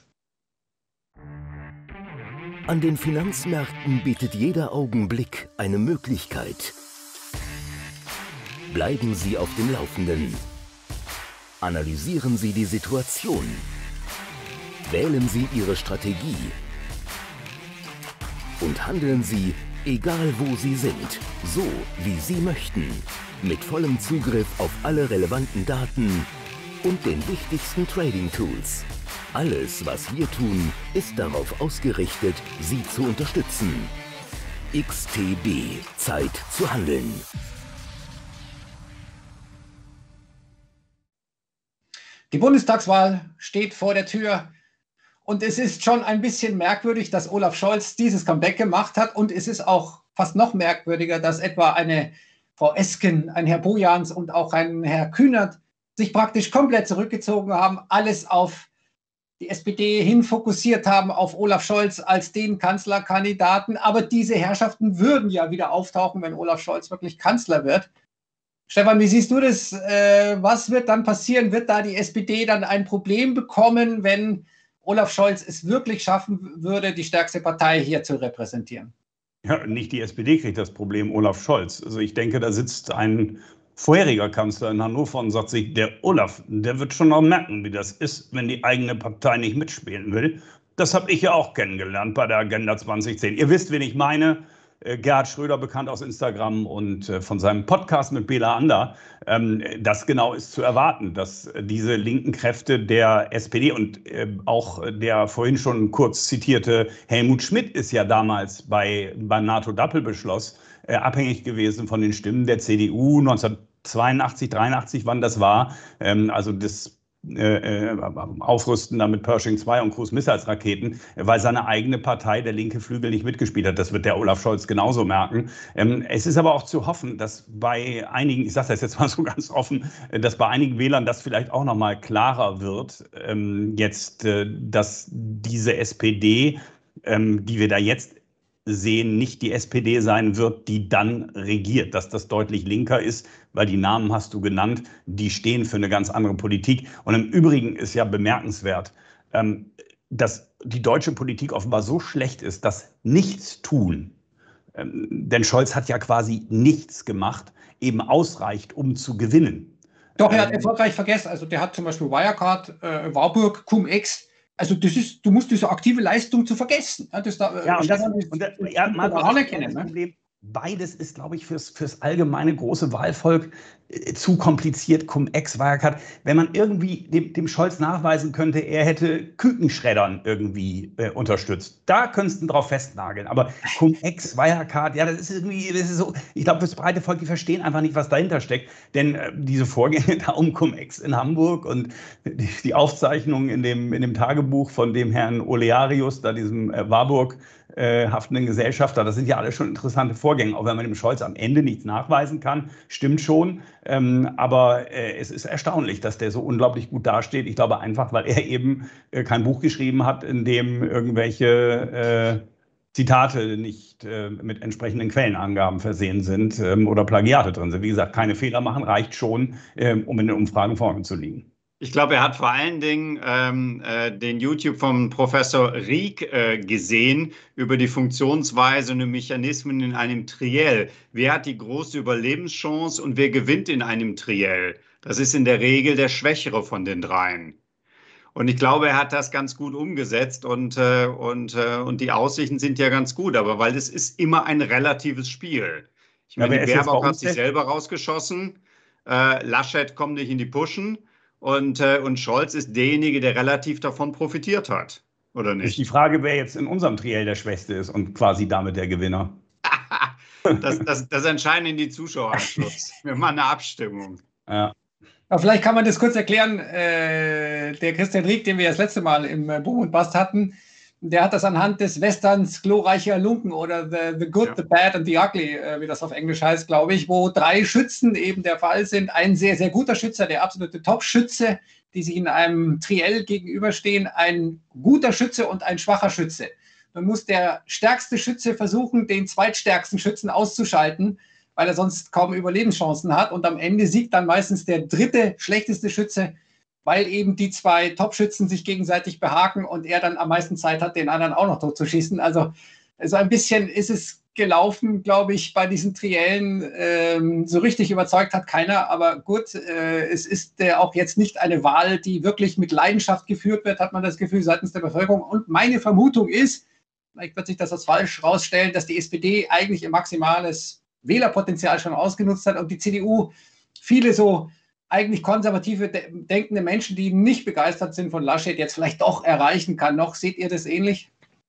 An den Finanzmärkten bietet jeder Augenblick eine Möglichkeit. Bleiben Sie auf dem Laufenden. Analysieren Sie die Situation. Wählen Sie Ihre Strategie. Und handeln Sie, egal wo Sie sind, so wie Sie möchten. Mit vollem Zugriff auf alle relevanten Daten und den wichtigsten Trading-Tools. Alles, was wir tun, ist darauf ausgerichtet, Sie zu unterstützen. XTB, Zeit zu handeln. Die Bundestagswahl steht vor der Tür und es ist schon ein bisschen merkwürdig, dass Olaf Scholz dieses Comeback gemacht hat und es ist auch fast noch merkwürdiger, dass etwa eine Frau Esken, ein Herr Bojans und auch ein Herr Kühnert sich praktisch komplett zurückgezogen haben, alles auf die SPD hin fokussiert haben, auf Olaf Scholz als den Kanzlerkandidaten. Aber diese Herrschaften würden ja wieder auftauchen, wenn Olaf Scholz wirklich Kanzler wird. Stefan, wie siehst du das? Was wird dann passieren? Wird da die SPD dann ein Problem bekommen, wenn Olaf Scholz es wirklich schaffen würde, die stärkste Partei hier zu repräsentieren? Ja, nicht die SPD kriegt das Problem, Olaf Scholz. Also ich denke, da sitzt ein vorheriger Kanzler in Hannover und sagt sich, der Olaf, der wird schon noch merken, wie das ist, wenn die eigene Partei nicht mitspielen will. Das habe ich ja auch kennengelernt bei der Agenda 2010. Ihr wisst, wen ich meine. Gerhard Schröder, bekannt aus Instagram und von seinem Podcast mit Bela Ander. Das genau ist zu erwarten, dass diese linken Kräfte der SPD und auch der vorhin schon kurz zitierte Helmut Schmidt ist ja damals beim NATO-Doppelbeschluss abhängig gewesen von den Stimmen der CDU 1982, 83, wann das war. Also das Aufrüsten da mit Pershing 2 und Cruise-Missiles-Raketen, weil seine eigene Partei, der linke Flügel, nicht mitgespielt hat. Das wird der Olaf Scholz genauso merken. Es ist aber auch zu hoffen, dass bei einigen, ich sage das jetzt mal so ganz offen, dass bei einigen Wählern das vielleicht auch noch mal klarer wird, dass diese SPD, die wir da jetzt sehen, nicht die SPD sein wird, die dann regiert, dass das deutlich linker ist, weil die Namen hast du genannt, die stehen für eine ganz andere Politik. Und im Übrigen ist ja bemerkenswert, dass die deutsche Politik offenbar so schlecht ist, dass Nichtstun, denn Scholz hat ja quasi nichts gemacht, eben ausreicht, um zu gewinnen. Doch, er hat erfolgreich vergessen. Also der hat zum Beispiel Wirecard, Warburg, Cum-Ex. Also du musst diese aktive Leistung zu vergessen. Das Problem. Beides ist, glaube ich, fürs allgemeine große Wahlvolk zu kompliziert. Cum-Ex, Wirecard. Wenn man irgendwie dem Scholz nachweisen könnte, er hätte Kükenschreddern irgendwie unterstützt. Da könntest du drauf festnageln. Aber Cum-Ex, Wirecard, ja, das ist so, ich glaube, fürs breite Volk, die verstehen einfach nicht, was dahinter steckt. Denn diese Vorgänge da um Cum-Ex in Hamburg und die Aufzeichnungen in dem Tagebuch von dem Herrn Olearius, da diesem Warburg haftenden Gesellschafter, das sind ja alle schon interessante Vorgänge, auch wenn man dem Scholz am Ende nichts nachweisen kann, stimmt schon, aber es ist erstaunlich, dass der so unglaublich gut dasteht. Ich glaube einfach, weil er eben kein Buch geschrieben hat, in dem irgendwelche Zitate nicht mit entsprechenden Quellenangaben versehen sind oder Plagiate drin sind. Wie gesagt, keine Fehler machen reicht schon, um in den Umfragen vorne zu liegen. Ich glaube, er hat vor allen Dingen den YouTube vom Professor Rieck gesehen über die Funktionsweise und die Mechanismen in einem Triell. Wer hat die große Überlebenschance und wer gewinnt in einem Triell? Das ist in der Regel der Schwächere von den dreien. Und ich glaube, er hat das ganz gut umgesetzt und die Aussichten sind ja ganz gut, aber weil es ist immer ein relatives Spiel. Ich meine, ja, Baerbock hat sich selber rausgeschossen, Laschet kommt nicht in die Puschen. Und Scholz ist derjenige, der relativ davon profitiert hat. oder Ist die nicht? Frage, wer jetzt in unserem Triell der Schwächste ist und quasi damit der Gewinner. Das entscheiden die Zuschauer am Schluss. Wir machen eine Abstimmung. Ja. Aber vielleicht kann man das kurz erklären. Der Christian Rieck, den wir das letzte Mal im Boom und Bust hatten, der hat das anhand des Westerns Glorreiche Halunken oder The Good, The Bad and The Ugly, wie das auf Englisch heißt, glaube ich, wo 3 Schützen eben der Fall sind. Ein sehr, sehr guter Schützer, der absolute Top-Schütze, die sich in einem Triell gegenüberstehen, ein guter Schütze und ein schwacher Schütze. Dann muss der stärkste Schütze versuchen, den zweitstärksten Schützen auszuschalten, weil er sonst kaum Überlebenschancen hat. Und am Ende siegt dann meistens der dritte schlechteste Schütze, weil eben die 2 Top-Schützen sich gegenseitig behaken und er dann am meisten Zeit hat, den anderen auch noch tot zu schießen. Also so ein bisschen ist es gelaufen, glaube ich, bei diesen Triellen. So richtig überzeugt hat keiner. Aber gut, es ist auch jetzt nicht eine Wahl, die wirklich mit Leidenschaft geführt wird, hat man das Gefühl, seitens der Bevölkerung. Und meine Vermutung ist, vielleicht wird sich das als falsch rausstellen, dass die SPD eigentlich ihr maximales Wählerpotenzial schon ausgenutzt hat und die CDU viele so eigentlich konservative denkende Menschen, die nicht begeistert sind von Laschet, jetzt vielleicht doch erreichen kann. Noch seht ihr das ähnlich?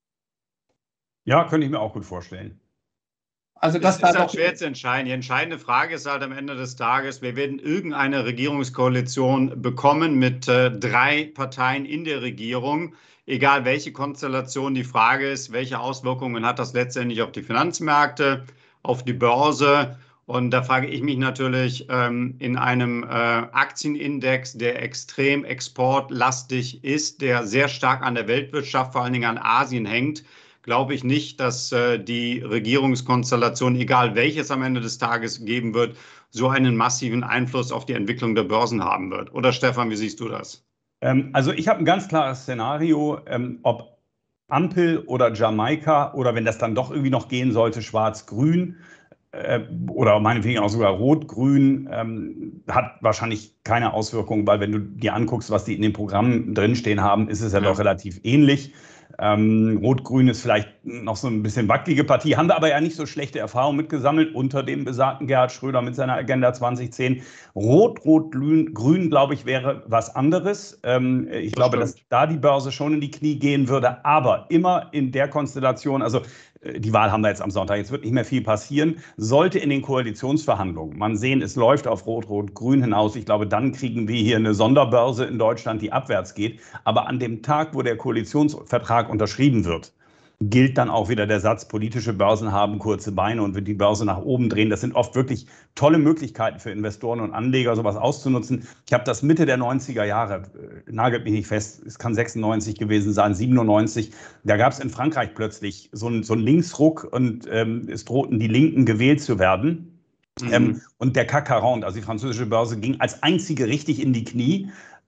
Ja, könnte ich mir auch gut vorstellen. Also das ist halt schwer zu entscheiden. Die entscheidende Frage ist halt am Ende des Tages, wir werden irgendeine Regierungskoalition bekommen mit 3 Parteien in der Regierung. Egal welche Konstellation, die Frage ist, welche Auswirkungen hat das letztendlich auf die Finanzmärkte, auf die Börse? Und da frage ich mich natürlich, in einem Aktienindex, der extrem exportlastig ist, der sehr stark an der Weltwirtschaft, vor allen Dingen an Asien hängt, glaube ich nicht, dass die Regierungskonstellation, egal welches am Ende des Tages geben wird, so einen massiven Einfluss auf die Entwicklung der Börsen haben wird. Oder Stefan, wie siehst du das? Also ich habe ein ganz klares Szenario, ob Ampel oder Jamaika oder wenn das dann doch irgendwie noch gehen sollte, Schwarz-Grün oder meinetwegen auch sogar Rot-Grün, hat wahrscheinlich keine Auswirkungen, weil wenn du dir anguckst, was die in den Programmen drinstehen haben, ist es ja doch relativ ähnlich. Rot-Grün ist vielleicht noch so ein bisschen wackelige Partie, haben wir aber ja nicht so schlechte Erfahrungen mitgesammelt unter dem besagten Gerhard Schröder mit seiner Agenda 2010. Rot-Rot-Grün, glaube ich, wäre was anderes. Ich glaube, dass da die Börse schon in die Knie gehen würde, aber immer in der Konstellation, also die Wahl haben wir jetzt am Sonntag, jetzt wird nicht mehr viel passieren, sollte in den Koalitionsverhandlungen man sehen, es läuft auf Rot-Rot-Grün hinaus. Ich glaube, dann kriegen wir hier eine Sonderbörse in Deutschland, die abwärts geht. Aber an dem Tag, wo der Koalitionsvertrag unterschrieben wird, gilt dann auch wieder der Satz, politische Börsen haben kurze Beine und wenn die Börse nach oben drehen, das sind oft wirklich tolle Möglichkeiten für Investoren und Anleger, sowas auszunutzen. Ich habe das Mitte der 90er Jahre, nagelt mich nicht fest, es kann 96 gewesen sein, 97, da gab es in Frankreich plötzlich so einen Linksruck und es drohten die Linken gewählt zu werden. Und der CAC 40, also die französische Börse, ging als einzige richtig in die Knie.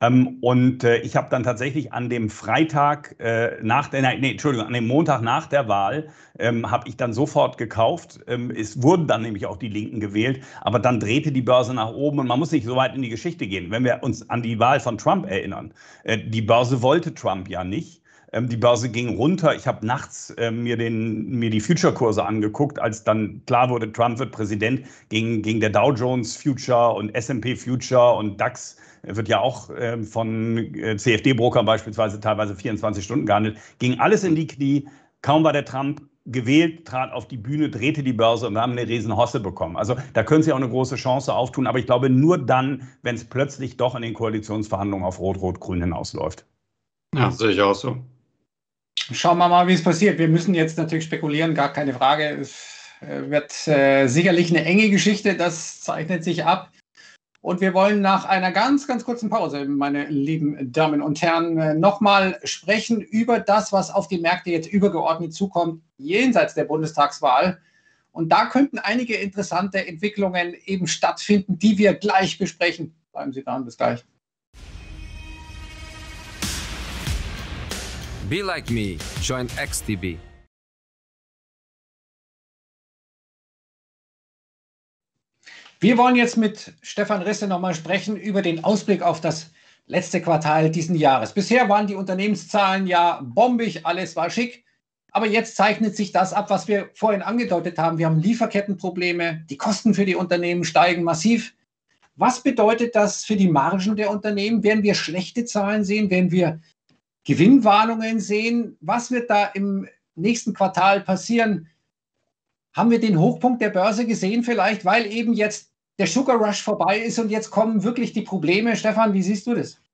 Ich habe dann tatsächlich an dem Freitag an dem Montag nach der Wahl habe ich dann sofort gekauft. Es wurden dann nämlich auch die Linken gewählt, aber dann drehte die Börse nach oben und man muss nicht so weit in die Geschichte gehen. Wenn wir uns an die Wahl von Trump erinnern, die Börse wollte Trump ja nicht. Die Börse ging runter. Ich habe nachts mir die Future-Kurse angeguckt, als dann klar wurde, Trump wird Präsident, ging der Dow Jones Future und S&P Future und DAX wird ja auch von CFD-Brokern beispielsweise teilweise 24 Stunden gehandelt, ging alles in die Knie. Kaum war der Trump gewählt, trat auf die Bühne, drehte die Börse und wir haben eine riesen Hosse bekommen. Also da können Sie auch eine große Chance auftun, aber ich glaube nur dann, wenn es plötzlich doch in den Koalitionsverhandlungen auf Rot-Rot-Grün hinausläuft. Ja, sehe ich auch so. Schauen wir mal, wie es passiert. Wir müssen jetzt natürlich spekulieren, gar keine Frage. Es wird sicherlich eine enge Geschichte, das zeichnet sich ab. Und wir wollen nach einer ganz, ganz kurzen Pause, meine lieben Damen und Herren, nochmal sprechen über das, was auf die Märkte jetzt übergeordnet zukommt, jenseits der Bundestagswahl. Und da könnten einige interessante Entwicklungen eben stattfinden, die wir gleich besprechen. Bleiben Sie dran, bis gleich. Be like me. Join XTB. Wir wollen jetzt mit Stefan Risse nochmal sprechen über den Ausblick auf das letzte Quartal diesen Jahres. Bisher waren die Unternehmenszahlen ja bombig, alles war schick. Aber jetzt zeichnet sich das ab, was wir vorhin angedeutet haben. Wir haben Lieferkettenprobleme, die Kosten für die Unternehmen steigen massiv. Was bedeutet das für die Margen der Unternehmen? Werden wir schlechte Zahlen sehen? Werden wir Gewinnwarnungen sehen. Was wird da im nächsten Quartal passieren? Haben wir den Hochpunkt der Börse gesehen vielleicht, weil eben jetzt der Sugar Rush vorbei ist und jetzt kommen wirklich die Probleme? Stefan, wie siehst du das?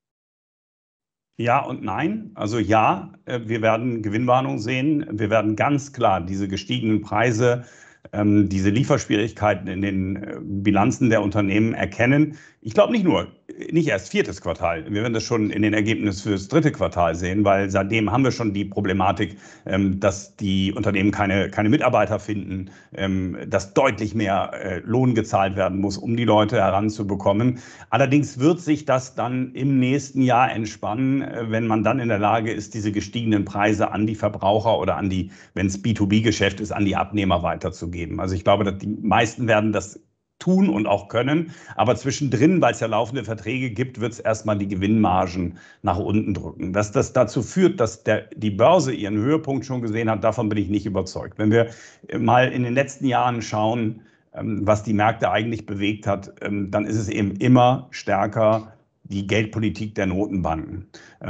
Ja und nein. Also ja, wir werden Gewinnwarnungen sehen. Wir werden ganz klar diese gestiegenen Preise, diese Lieferschwierigkeiten in den Bilanzen der Unternehmen erkennen. Ich glaube nicht erst viertes Quartal. Wir werden das schon in den Ergebnissen für das dritte Quartal sehen, weil seitdem haben wir schon die Problematik, dass die Unternehmen keine Mitarbeiter finden, dass deutlich mehr Lohn gezahlt werden muss, um die Leute heranzubekommen. Allerdings wird sich das dann im nächsten Jahr entspannen, wenn man dann in der Lage ist, diese gestiegenen Preise an die Verbraucher oder wenn es B2B-Geschäft ist, an die Abnehmer weiterzugeben. Also ich glaube, dass die meisten werden das tun und auch können. Aber zwischendrin, weil es ja laufende Verträge gibt, wird es erstmal die Gewinnmargen nach unten drücken. Dass das dazu führt, dass die Börse ihren Höhepunkt schon gesehen hat, davon bin ich nicht überzeugt. Wenn wir mal in den letzten Jahren schauen, was die Märkte eigentlich bewegt hat, dann ist es eben immer stärker die Geldpolitik der Notenbanken.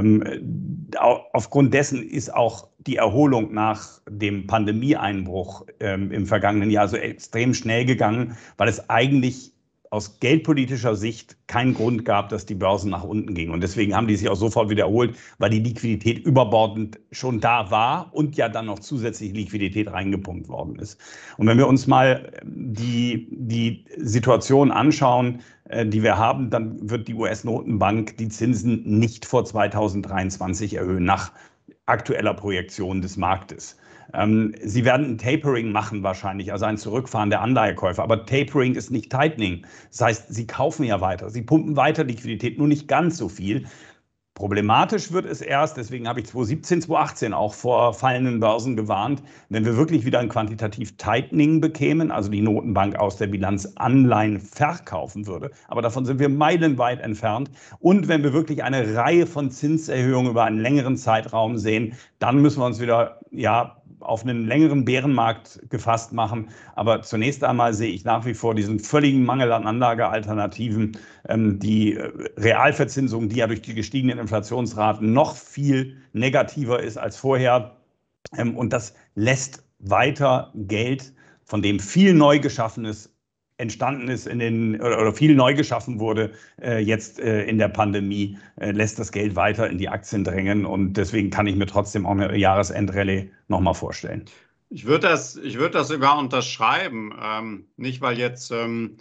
Aufgrund dessen ist auch die Erholung nach dem Pandemieeinbruch im vergangenen Jahr so extrem schnell gegangen, weil es eigentlich aus geldpolitischer Sicht keinen Grund gab, dass die Börsen nach unten gingen. Und deswegen haben die sich auch sofort wieder erholt, weil die Liquidität überbordend schon da war und ja dann noch zusätzlich Liquidität reingepumpt worden ist. Und wenn wir uns mal die Situation anschauen, die wir haben, dann wird die US-Notenbank die Zinsen nicht vor 2023 erhöhen, nach aktueller Projektion des Marktes. Sie werden ein Tapering machen wahrscheinlich, also ein Zurückfahren der Anleihekäufer. Aber Tapering ist nicht Tightening. Das heißt, sie kaufen ja weiter, sie pumpen weiter Liquidität, nur nicht ganz so viel. Problematisch wird es erst, deswegen habe ich 2017, 2018 auch vor fallenden Börsen gewarnt, wenn wir wirklich wieder ein quantitativ Tightening bekämen, also die Notenbank aus der Bilanz Anleihen verkaufen würde. Aber davon sind wir meilenweit entfernt. Und wenn wir wirklich eine Reihe von Zinserhöhungen über einen längeren Zeitraum sehen, dann müssen wir uns wieder auf einen längeren Bärenmarkt gefasst machen. Aber zunächst einmal sehe ich nach wie vor diesen völligen Mangel an Anlagealternativen. Die Realverzinsung, die ja durch die gestiegenen Inflationsraten noch viel negativer ist als vorher. Und das lässt weiter Geld, von dem viel Neugeschaffenes entstanden ist oder viel neu geschaffen wurde jetzt in der Pandemie, lässt das Geld weiter in die Aktien drängen. Und deswegen kann ich mir trotzdem auch eine Jahresendrallye nochmal vorstellen. Ich würde das sogar unterschreiben. Nicht, weil jetzt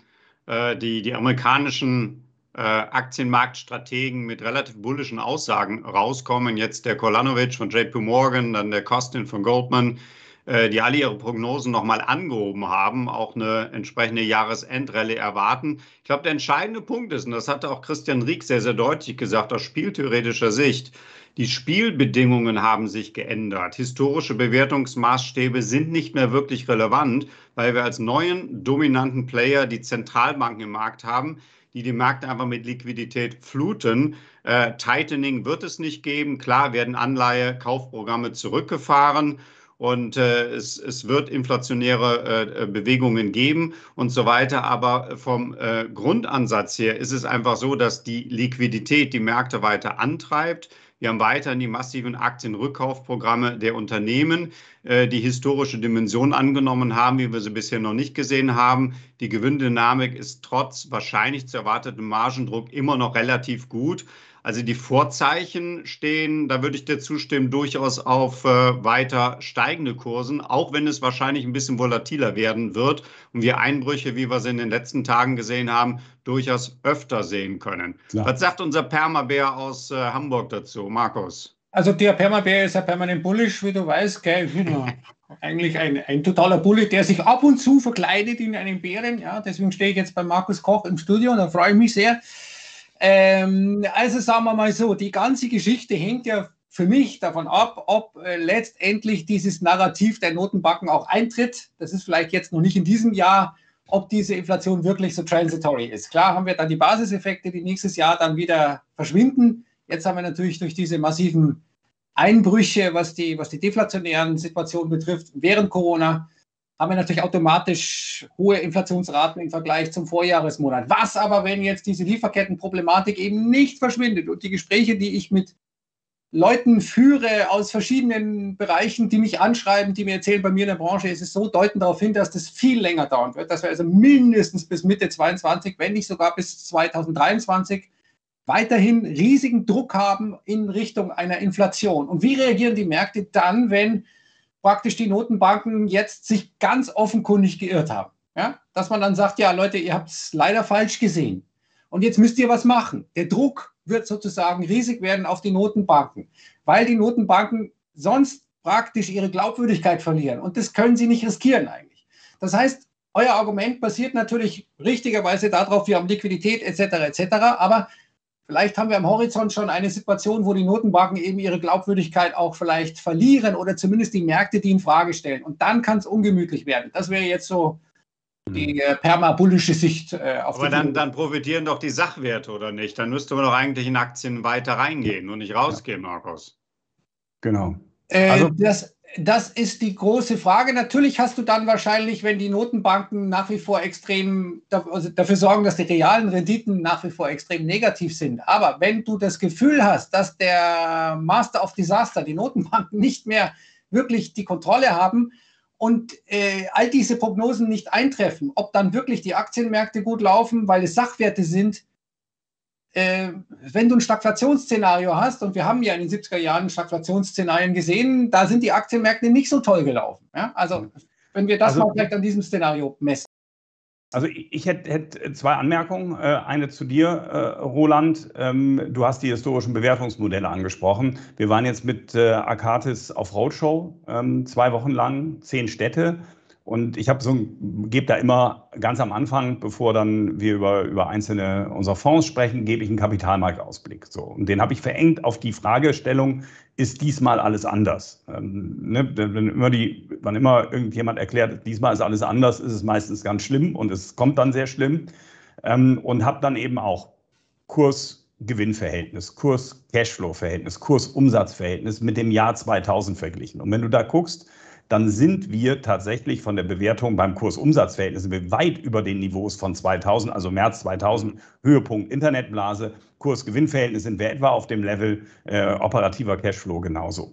die amerikanischen Aktienmarktstrategen mit relativ bullischen Aussagen rauskommen. Jetzt der Kolanovic von JP Morgan, dann der Kostin von Goldman, die alle ihre Prognosen nochmal angehoben haben, auch eine entsprechende Jahresendrallye erwarten. Ich glaube, der entscheidende Punkt ist, und das hatte auch Christian Rieck sehr, sehr deutlich gesagt, aus spieltheoretischer Sicht, die Spielbedingungen haben sich geändert. Historische Bewertungsmaßstäbe sind nicht mehr wirklich relevant, weil wir als neuen dominanten Player die Zentralbanken im Markt haben, die Märkte einfach mit Liquidität fluten. Tightening wird es nicht geben. Klar werden Anleihe-Kaufprogramme zurückgefahren. Und es wird inflationäre Bewegungen geben und so weiter. Aber vom Grundansatz her ist es einfach so, dass die Liquidität die Märkte weiter antreibt. Wir haben weiterhin die massiven Aktienrückkaufprogramme der Unternehmen, die historische Dimensionen angenommen haben, wie wir sie bisher noch nicht gesehen haben. Die Gewinndynamik ist trotz wahrscheinlich zu erwartetem Margendruck immer noch relativ gut. Also die Vorzeichen stehen, da würde ich dir zustimmen, durchaus auf weiter steigende Kursen, auch wenn es wahrscheinlich ein bisschen volatiler werden wird und wir Einbrüche, wie wir sie in den letzten Tagen gesehen haben, durchaus öfter sehen können. Klar. Was sagt unser Permabär aus Hamburg dazu, Markus? Also der Permabär ist ja permanent bullish, wie du weißt, gell? Eigentlich ein totaler Bully, der sich ab und zu verkleidet in einen Bären. Ja, deswegen stehe ich jetzt bei Markus Koch im Studio und da freue ich mich sehr. Also sagen wir mal so, die ganze Geschichte hängt ja für mich davon ab, ob letztendlich dieses Narrativ der Notenbanken auch eintritt. Das ist vielleicht jetzt noch nicht in diesem Jahr, ob diese Inflation wirklich so transitory ist. Klar haben wir dann die Basiseffekte, die nächstes Jahr dann wieder verschwinden. Jetzt haben wir natürlich durch diese massiven Einbrüche, was die deflationären Situationen betrifft, während Corona, haben wir natürlich automatisch hohe Inflationsraten im Vergleich zum Vorjahresmonat. Was aber, wenn jetzt diese Lieferkettenproblematik eben nicht verschwindet und die Gespräche, die ich mit Leuten führe aus verschiedenen Bereichen, die mich anschreiben, die mir erzählen, bei mir in der Branche ist es so, deuten darauf hin, dass das viel länger dauern wird, dass wir also mindestens bis Mitte 22, wenn nicht sogar bis 2023 weiterhin riesigen Druck haben in Richtung einer Inflation. Und wie reagieren die Märkte dann, wenn praktisch die Notenbanken jetzt sich ganz offenkundig geirrt haben? Ja? Dass man dann sagt, ja Leute, ihr habt es leider falsch gesehen. Und jetzt müsst ihr was machen. Der Druck wird sozusagen riesig werden auf die Notenbanken, weil die Notenbanken sonst praktisch ihre Glaubwürdigkeit verlieren. Und das können sie nicht riskieren eigentlich. Das heißt, euer Argument basiert natürlich richtigerweise darauf, wir haben Liquidität etc. Aber vielleicht haben wir am Horizont schon eine Situation, wo die Notenbanken eben ihre Glaubwürdigkeit auch vielleicht verlieren oder zumindest die Märkte, die in Frage stellen. Und dann kann es ungemütlich werden. Das wäre jetzt so die permabullische Sicht auf die Aber dann profitieren doch die Sachwerte, oder nicht? Dann müsste man doch eigentlich in Aktien weiter reingehen und nicht rausgehen, Markus. Genau. Also, das ist die große Frage. Natürlich hast du dann wahrscheinlich, wenn die Notenbanken nach wie vor extrem dafür sorgen, dass die realen Renditen nach wie vor extrem negativ sind. Aber wenn du das Gefühl hast, dass der Master of Disaster, die Notenbanken, nicht mehr wirklich die Kontrolle haben, und all diese Prognosen nicht eintreffen, ob dann wirklich die Aktienmärkte gut laufen, weil es Sachwerte sind. Wenn du ein Stagflationsszenario hast, und wir haben ja in den 70er Jahren Stagflationsszenarien gesehen, da sind die Aktienmärkte nicht so toll gelaufen. Ja? Also wenn wir das mal vielleicht an diesem Szenario messen. Also ich hätte zwei Anmerkungen. Eine zu dir, Roland. Du hast die historischen Bewertungsmodelle angesprochen. Wir waren jetzt mit Arcatis auf Roadshow 2 Wochen lang, 10 Städte. Und ich gebe da immer ganz am Anfang, bevor dann wir über einzelne unserer Fonds sprechen, gebe ich einen Kapitalmarktausblick. So. Und den habe ich verengt auf die Fragestellung, ist diesmal alles anders? Wann immer irgendjemand erklärt, diesmal ist alles anders, ist es meistens ganz schlimm und es kommt dann sehr schlimm. Und habe dann eben auch Kurs-Gewinn-Verhältnis, Kurs-Cashflow-Verhältnis, Kurs-Umsatz-Verhältnis mit dem Jahr 2000 verglichen. Und wenn du da guckst, dann sind wir tatsächlich von der Bewertung beim Kursumsatzverhältnis weit über den Niveaus von 2000, also März 2000, Höhepunkt Internetblase, Kurs-Gewinn-Verhältnis sind wir etwa auf dem Level operativer Cashflow genauso.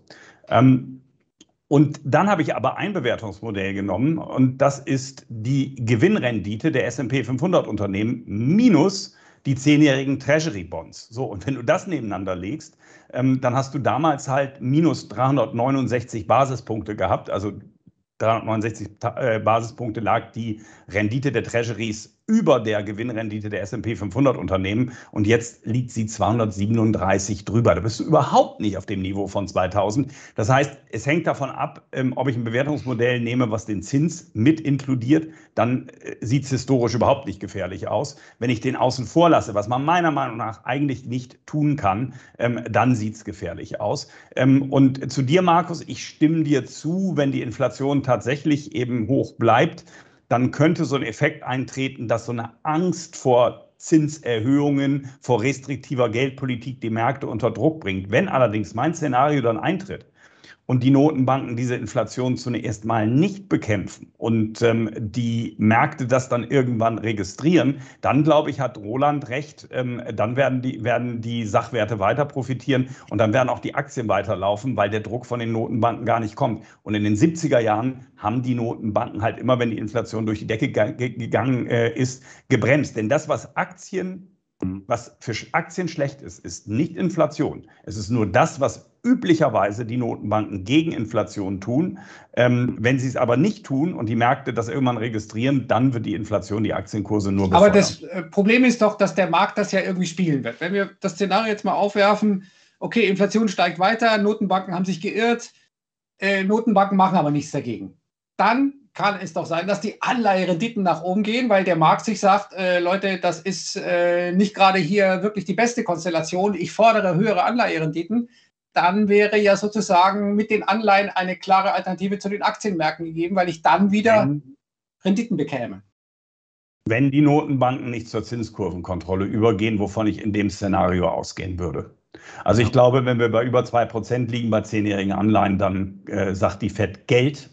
Und dann habe ich aber ein Bewertungsmodell genommen und das ist die Gewinnrendite der S&P 500 Unternehmen minus die 10-jährigen Treasury Bonds. So, und wenn du das nebeneinander legst, dann hast du damals halt minus 369 Basispunkte gehabt. Also 369 Basispunkte lag die Rendite der Treasuries über der Gewinnrendite der S&P 500 Unternehmen und jetzt liegt sie 237 drüber. Da bist du überhaupt nicht auf dem Niveau von 2000. Das heißt, es hängt davon ab, ob ich ein Bewertungsmodell nehme, was den Zins mit inkludiert, dann sieht es historisch überhaupt nicht gefährlich aus. Wenn ich den außen vor lasse, was man meiner Meinung nach eigentlich nicht tun kann, dann sieht es gefährlich aus. Und zu dir, Markus, ich stimme dir zu, wenn die Inflation tatsächlich eben hoch bleibt, dann könnte so ein Effekt eintreten, dass so eine Angst vor Zinserhöhungen, vor restriktiver Geldpolitik die Märkte unter Druck bringt. Wenn allerdings mein Szenario dann eintritt und die Notenbanken diese Inflation zunächst mal nicht bekämpfen und die Märkte das dann irgendwann registrieren, dann glaube ich, hat Roland recht, dann werden die Sachwerte weiter profitieren und dann werden auch die Aktien weiterlaufen, weil der Druck von den Notenbanken gar nicht kommt. Und in den 70er Jahren haben die Notenbanken halt immer, wenn die Inflation durch die Decke gegangen ist, gebremst. Denn das, was für Aktien schlecht ist, ist nicht Inflation. Es ist nur das, was üblicherweise die Notenbanken gegen Inflation tun. Wenn sie es aber nicht tun und die Märkte das irgendwann registrieren, dann wird die Inflation die Aktienkurse nur befeuern. Aber das Problem ist doch, dass der Markt das ja irgendwie spielen wird. Wenn wir das Szenario jetzt mal aufwerfen, okay, Inflation steigt weiter, Notenbanken haben sich geirrt, Notenbanken machen aber nichts dagegen. Dann kann es doch sein, dass die Anleiherenditen nach oben gehen, weil der Markt sich sagt, Leute, das ist nicht gerade hier wirklich die beste Konstellation, ich fordere höhere Anleiherenditen. Dann wäre ja sozusagen mit den Anleihen eine klare Alternative zu den Aktienmärkten gegeben, weil ich dann wieder Renditen bekäme. Wenn die Notenbanken nicht zur Zinskurvenkontrolle übergehen, wovon ich in dem Szenario ausgehen würde. Also ich glaube, wenn wir bei über 2% liegen bei 10-jährigen Anleihen, dann sagt die FED Geld,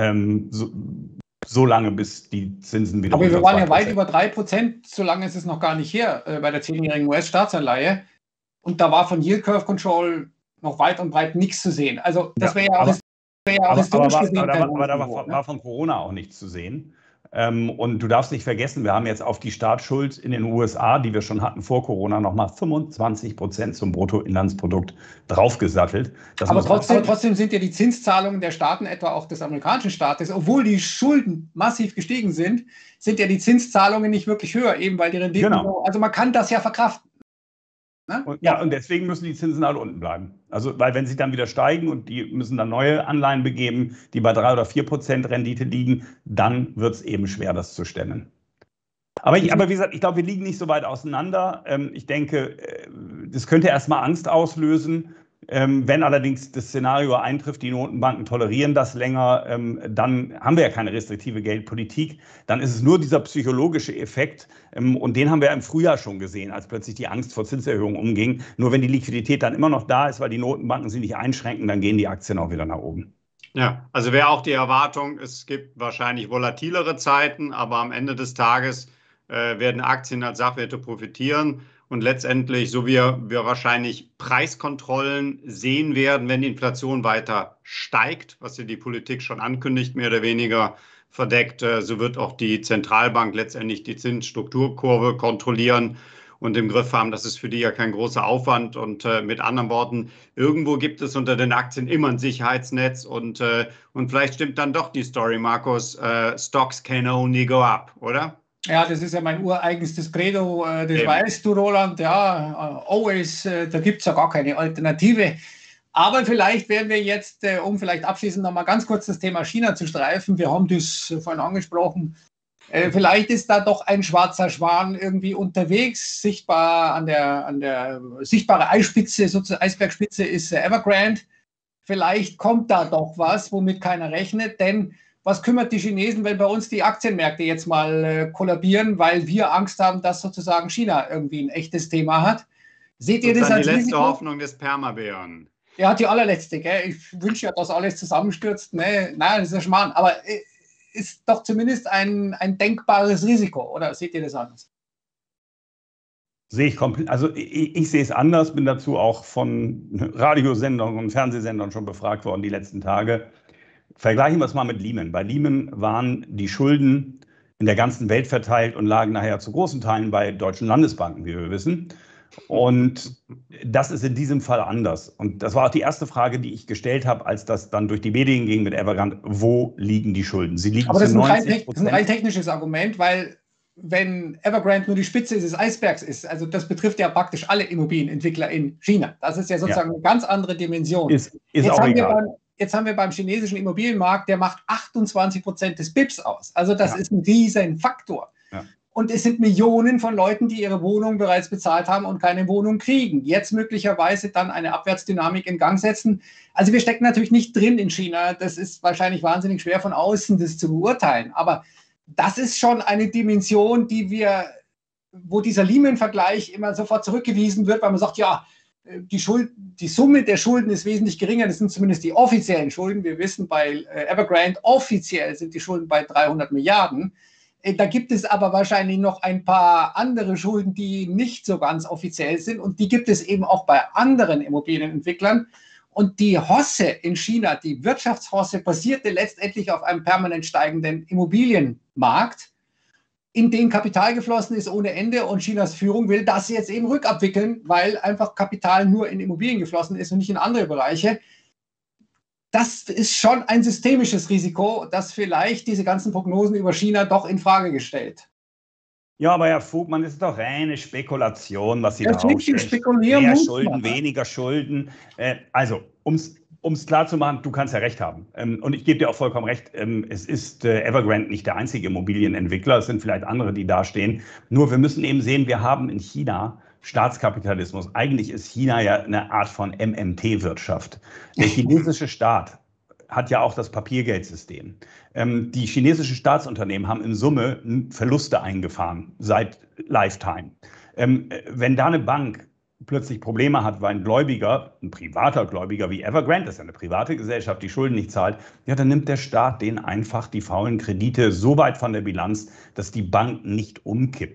so lange, bis die Zinsen wieder. Aber wir waren ja weit über 3%, so lange ist es noch gar nicht her bei der 10-jährigen US-Staatsanleihe. Und da war von Yield Curve Control noch weit und breit nichts zu sehen. Also das wäre ja auch, historisch gesehen. Aber da war von Corona auch nichts zu sehen. Und du darfst nicht vergessen, wir haben jetzt auf die Staatsschuld in den USA, die wir schon hatten vor Corona, nochmal 25% zum Bruttoinlandsprodukt draufgesattelt. Aber trotzdem sind ja die Zinszahlungen der Staaten, etwa auch des amerikanischen Staates, obwohl die Schulden massiv gestiegen sind ja die Zinszahlungen nicht wirklich höher, eben weil die Renditen, also man kann das ja verkraften. Ne? Und deswegen müssen die Zinsen halt unten bleiben. Also, weil wenn sie dann wieder steigen und die müssen dann neue Anleihen begeben, die bei 3 oder 4% Rendite liegen, dann wird es eben schwer, das zu stemmen. Aber wie gesagt, ich glaube, wir liegen nicht so weit auseinander. Ich denke, das könnte erstmal Angst auslösen. Wenn allerdings das Szenario eintrifft, die Notenbanken tolerieren das länger, dann haben wir ja keine restriktive Geldpolitik. Dann ist es nur dieser psychologische Effekt. Und den haben wir im Frühjahr schon gesehen, als plötzlich die Angst vor Zinserhöhungen umging. Nur wenn die Liquidität dann immer noch da ist, weil die Notenbanken sie nicht einschränken, dann gehen die Aktien auch wieder nach oben. Ja, also wäre auch die Erwartung, es gibt wahrscheinlich volatilere Zeiten, aber am Ende des Tages werden Aktien als Sachwerte profitieren. Und letztendlich, so wie wir wahrscheinlich Preiskontrollen sehen werden, wenn die Inflation weiter steigt, was ja die Politik schon ankündigt, mehr oder weniger verdeckt, so wird auch die Zentralbank letztendlich die Zinsstrukturkurve kontrollieren und im Griff haben. Das ist für die ja kein großer Aufwand. Und mit anderen Worten, irgendwo gibt es unter den Aktien immer ein Sicherheitsnetz. Und vielleicht stimmt dann doch die Story, Markus, Stocks can only go up, oder? Ja, das ist ja mein ureigenstes Credo, das weißt du, Roland, ja, always, da gibt es ja gar keine Alternative. Aber vielleicht werden wir jetzt, um vielleicht abschließend noch mal ganz kurz das Thema China zu streifen, wir haben das vorhin angesprochen, vielleicht ist da doch ein schwarzer Schwan irgendwie unterwegs, sichtbar an der sichtbare Eisspitze, sozusagen Eisbergspitze ist Evergrande. Vielleicht kommt da doch was, womit keiner rechnet, denn was kümmert die Chinesen, wenn bei uns die Aktienmärkte jetzt mal kollabieren, weil wir Angst haben, dass sozusagen China irgendwie ein echtes Thema hat? Seht ihr das als die letzte Risiko? Hoffnung des Permabären. Ja, die allerletzte. Gell? Ich wünsche ja, dass alles zusammenstürzt. Nee, nein, das ist ja Schmarrn. Aber ist doch zumindest ein denkbares Risiko. Oder seht ihr das anders? Sehe ich komplett. Also ich sehe es anders, bin dazu auch von Radiosendern und Fernsehsendern schon befragt worden die letzten Tage. Vergleichen wir es mal mit Lehman. Bei Lehman waren die Schulden in der ganzen Welt verteilt und lagen nachher zu großen Teilen bei deutschen Landesbanken, wie wir wissen. Und das ist in diesem Fall anders. Und das war auch die erste Frage, die ich gestellt habe, als das dann durch die Medien ging mit Evergrande. Wo liegen die Schulden? Sie liegen Aber das zu ist 90%. ein rein technisches Argument, weil wenn Evergrande nur die Spitze des Eisbergs ist, also das betrifft ja praktisch alle Immobilienentwickler in China. Das ist ja sozusagen eine ganz andere Dimension. Ist auch egal. Jetzt haben wir beim chinesischen Immobilienmarkt, der macht 28% des BIPs aus. Also das ist ein riesen Faktor. Ja. Und es sind Millionen von Leuten, die ihre Wohnung bereits bezahlt haben und keine Wohnung kriegen. Jetzt möglicherweise dann eine Abwärtsdynamik in Gang setzen. Also wir stecken natürlich nicht drin in China. Das ist wahrscheinlich wahnsinnig schwer von außen, das zu beurteilen. Aber das ist schon eine Dimension, wo dieser Lehman-Vergleich immer sofort zurückgewiesen wird, weil man sagt, ja, die Summe der Schulden ist wesentlich geringer. Das sind zumindest die offiziellen Schulden. Wir wissen, bei Evergrande offiziell sind die Schulden bei 300 Milliarden. Da gibt es aber wahrscheinlich noch ein paar andere Schulden, die nicht so ganz offiziell sind. Und die gibt es eben auch bei anderen Immobilienentwicklern. Und die Hosse in China, die Wirtschaftshosse, basierte letztendlich auf einem permanent steigenden Immobilienmarkt, in den Kapital geflossen ist ohne Ende, und Chinas Führung will das jetzt eben rückabwickeln, weil einfach Kapital nur in Immobilien geflossen ist und nicht in andere Bereiche. Das ist schon ein systemisches Risiko, das vielleicht diese ganzen Prognosen über China doch in Frage gestellt. Ja, aber Herr Vogtmann, das ist doch reine Spekulation, was Sie da aufstellen. Mehr Schulden, weniger Schulden. Also, um es klar zu machen, du kannst ja recht haben. Und ich gebe dir auch vollkommen recht, es ist Evergrande nicht der einzige Immobilienentwickler, es sind vielleicht andere, die dastehen. Nur wir müssen eben sehen, wir haben in China Staatskapitalismus. Eigentlich ist China ja eine Art von MMT-Wirtschaft. Der chinesische Staat hat ja auch das Papiergeldsystem. Die chinesischen Staatsunternehmen haben in Summe Verluste eingefahren seit Lifetime. Wenn da eine Bank plötzlich Probleme hat, weil ein Gläubiger, ein privater Gläubiger wie Evergrande, das ist ja eine private Gesellschaft, die Schulden nicht zahlt, ja, dann nimmt der Staat denen einfach die faulen Kredite so weit von der Bilanz, dass die Bank nicht umkippt.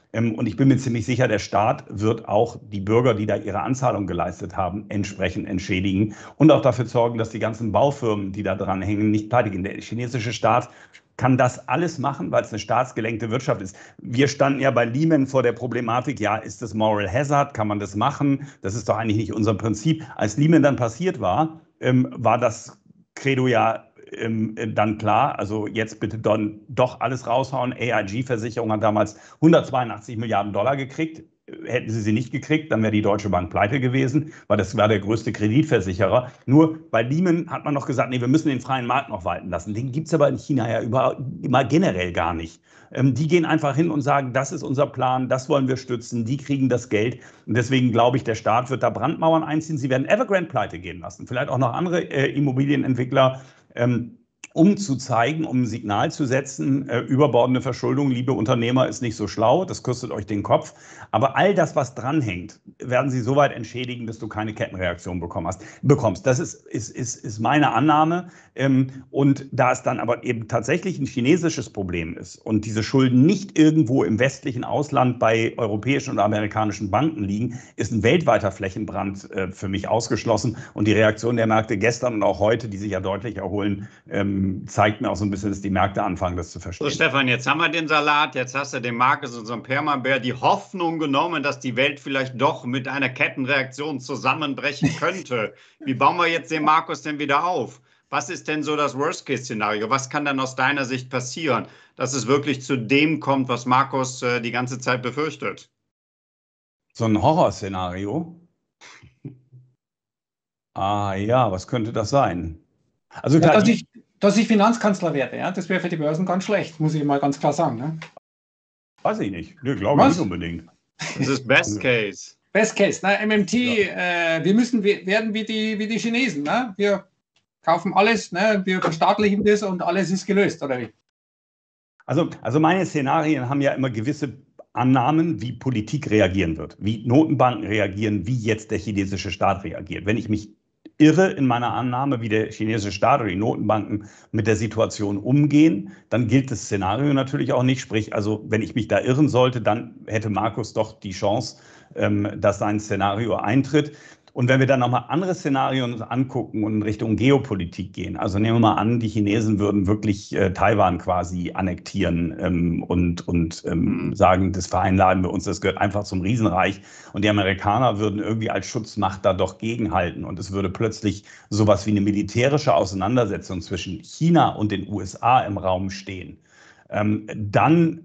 Und ich bin mir ziemlich sicher, der Staat wird auch die Bürger, die da ihre Anzahlung geleistet haben, entsprechend entschädigen und auch dafür sorgen, dass die ganzen Baufirmen, die da dran hängen, nicht pleite gehen. Der chinesische Staat kann das alles machen, weil es eine staatsgelenkte Wirtschaft ist. Wir standen ja bei Lehman vor der Problematik, ja, ist das Moral Hazard, kann man das machen? Das ist doch eigentlich nicht unser Prinzip. Als Lehman dann passiert war, war das Credo ja dann klar, also jetzt bitte dann doch alles raushauen. AIG-Versicherung hat damals 182 Milliarden Dollar gekriegt. Hätten sie nicht gekriegt, dann wäre die Deutsche Bank pleite gewesen, weil das war der größte Kreditversicherer. Nur bei Lehman hat man noch gesagt, nee, wir müssen den freien Markt noch walten lassen. Den gibt es aber in China ja immer generell gar nicht. Die gehen einfach hin und sagen, das ist unser Plan, das wollen wir stützen, die kriegen das Geld. Und deswegen glaube ich, der Staat wird da Brandmauern einziehen. Sie werden Evergrande pleite gehen lassen, vielleicht auch noch andere Immobilienentwickler, um zu zeigen, um ein Signal zu setzen, überbordende Verschuldung, liebe Unternehmer, ist nicht so schlau, das kostet euch den Kopf. Aber all das, was dranhängt, werden sie so weit entschädigen, dass du keine Kettenreaktion bekommst. Das ist meine Annahme. Und da es dann aber eben tatsächlich ein chinesisches Problem ist und diese Schulden nicht irgendwo im westlichen Ausland bei europäischen oder amerikanischen Banken liegen, ist ein weltweiter Flächenbrand für mich ausgeschlossen. Und die Reaktion der Märkte gestern und auch heute, die sich ja deutlich erholen, zeigt mir auch so ein bisschen, dass die Märkte anfangen, das zu verstehen. So, Stefan, jetzt haben wir den Salat, jetzt hast du dem Markus und so einem Permanbär die Hoffnung genommen, dass die Welt vielleicht doch mit einer Kettenreaktion zusammenbrechen könnte. Wie bauen wir jetzt den Markus denn wieder auf? Was ist denn so das Worst-Case-Szenario? Was kann dann aus deiner Sicht passieren, dass es wirklich zu dem kommt, was Markus die ganze Zeit befürchtet? So ein Horrorszenario? Ja, was könnte das sein? Also klar, dass ich Finanzkanzler werde, ja, das wäre für die Börsen ganz schlecht, muss ich mal ganz klar sagen. Ne? Weiß ich nicht. Nee, glaube ich nicht unbedingt. Das ist Best Case. Best Case, ne? MMT, ja. Wir werden wie die Chinesen. Ne? Wir kaufen alles, ne? Wir verstaatlichen das und alles ist gelöst, oder wie? Also meine Szenarien haben ja immer gewisse Annahmen, wie Politik reagieren wird, wie Notenbanken reagieren, wie jetzt der chinesische Staat reagiert. Wenn ich mich irre in meiner Annahme, wie der chinesische Staat oder die Notenbanken mit der Situation umgehen, dann gilt das Szenario natürlich auch nicht. Sprich, also wenn ich mich da irren sollte, dann hätte Markus doch die Chance, dass sein Szenario eintritt. Und wenn wir dann nochmal andere Szenarien uns angucken und in Richtung Geopolitik gehen, also nehmen wir mal an, die Chinesen würden wirklich Taiwan quasi annektieren und sagen, das vereinladen wir uns, das gehört einfach zum Riesenreich. Und die Amerikaner würden irgendwie als Schutzmacht da doch gegenhalten. Und es würde plötzlich sowas wie eine militärische Auseinandersetzung zwischen China und den USA im Raum stehen. Dann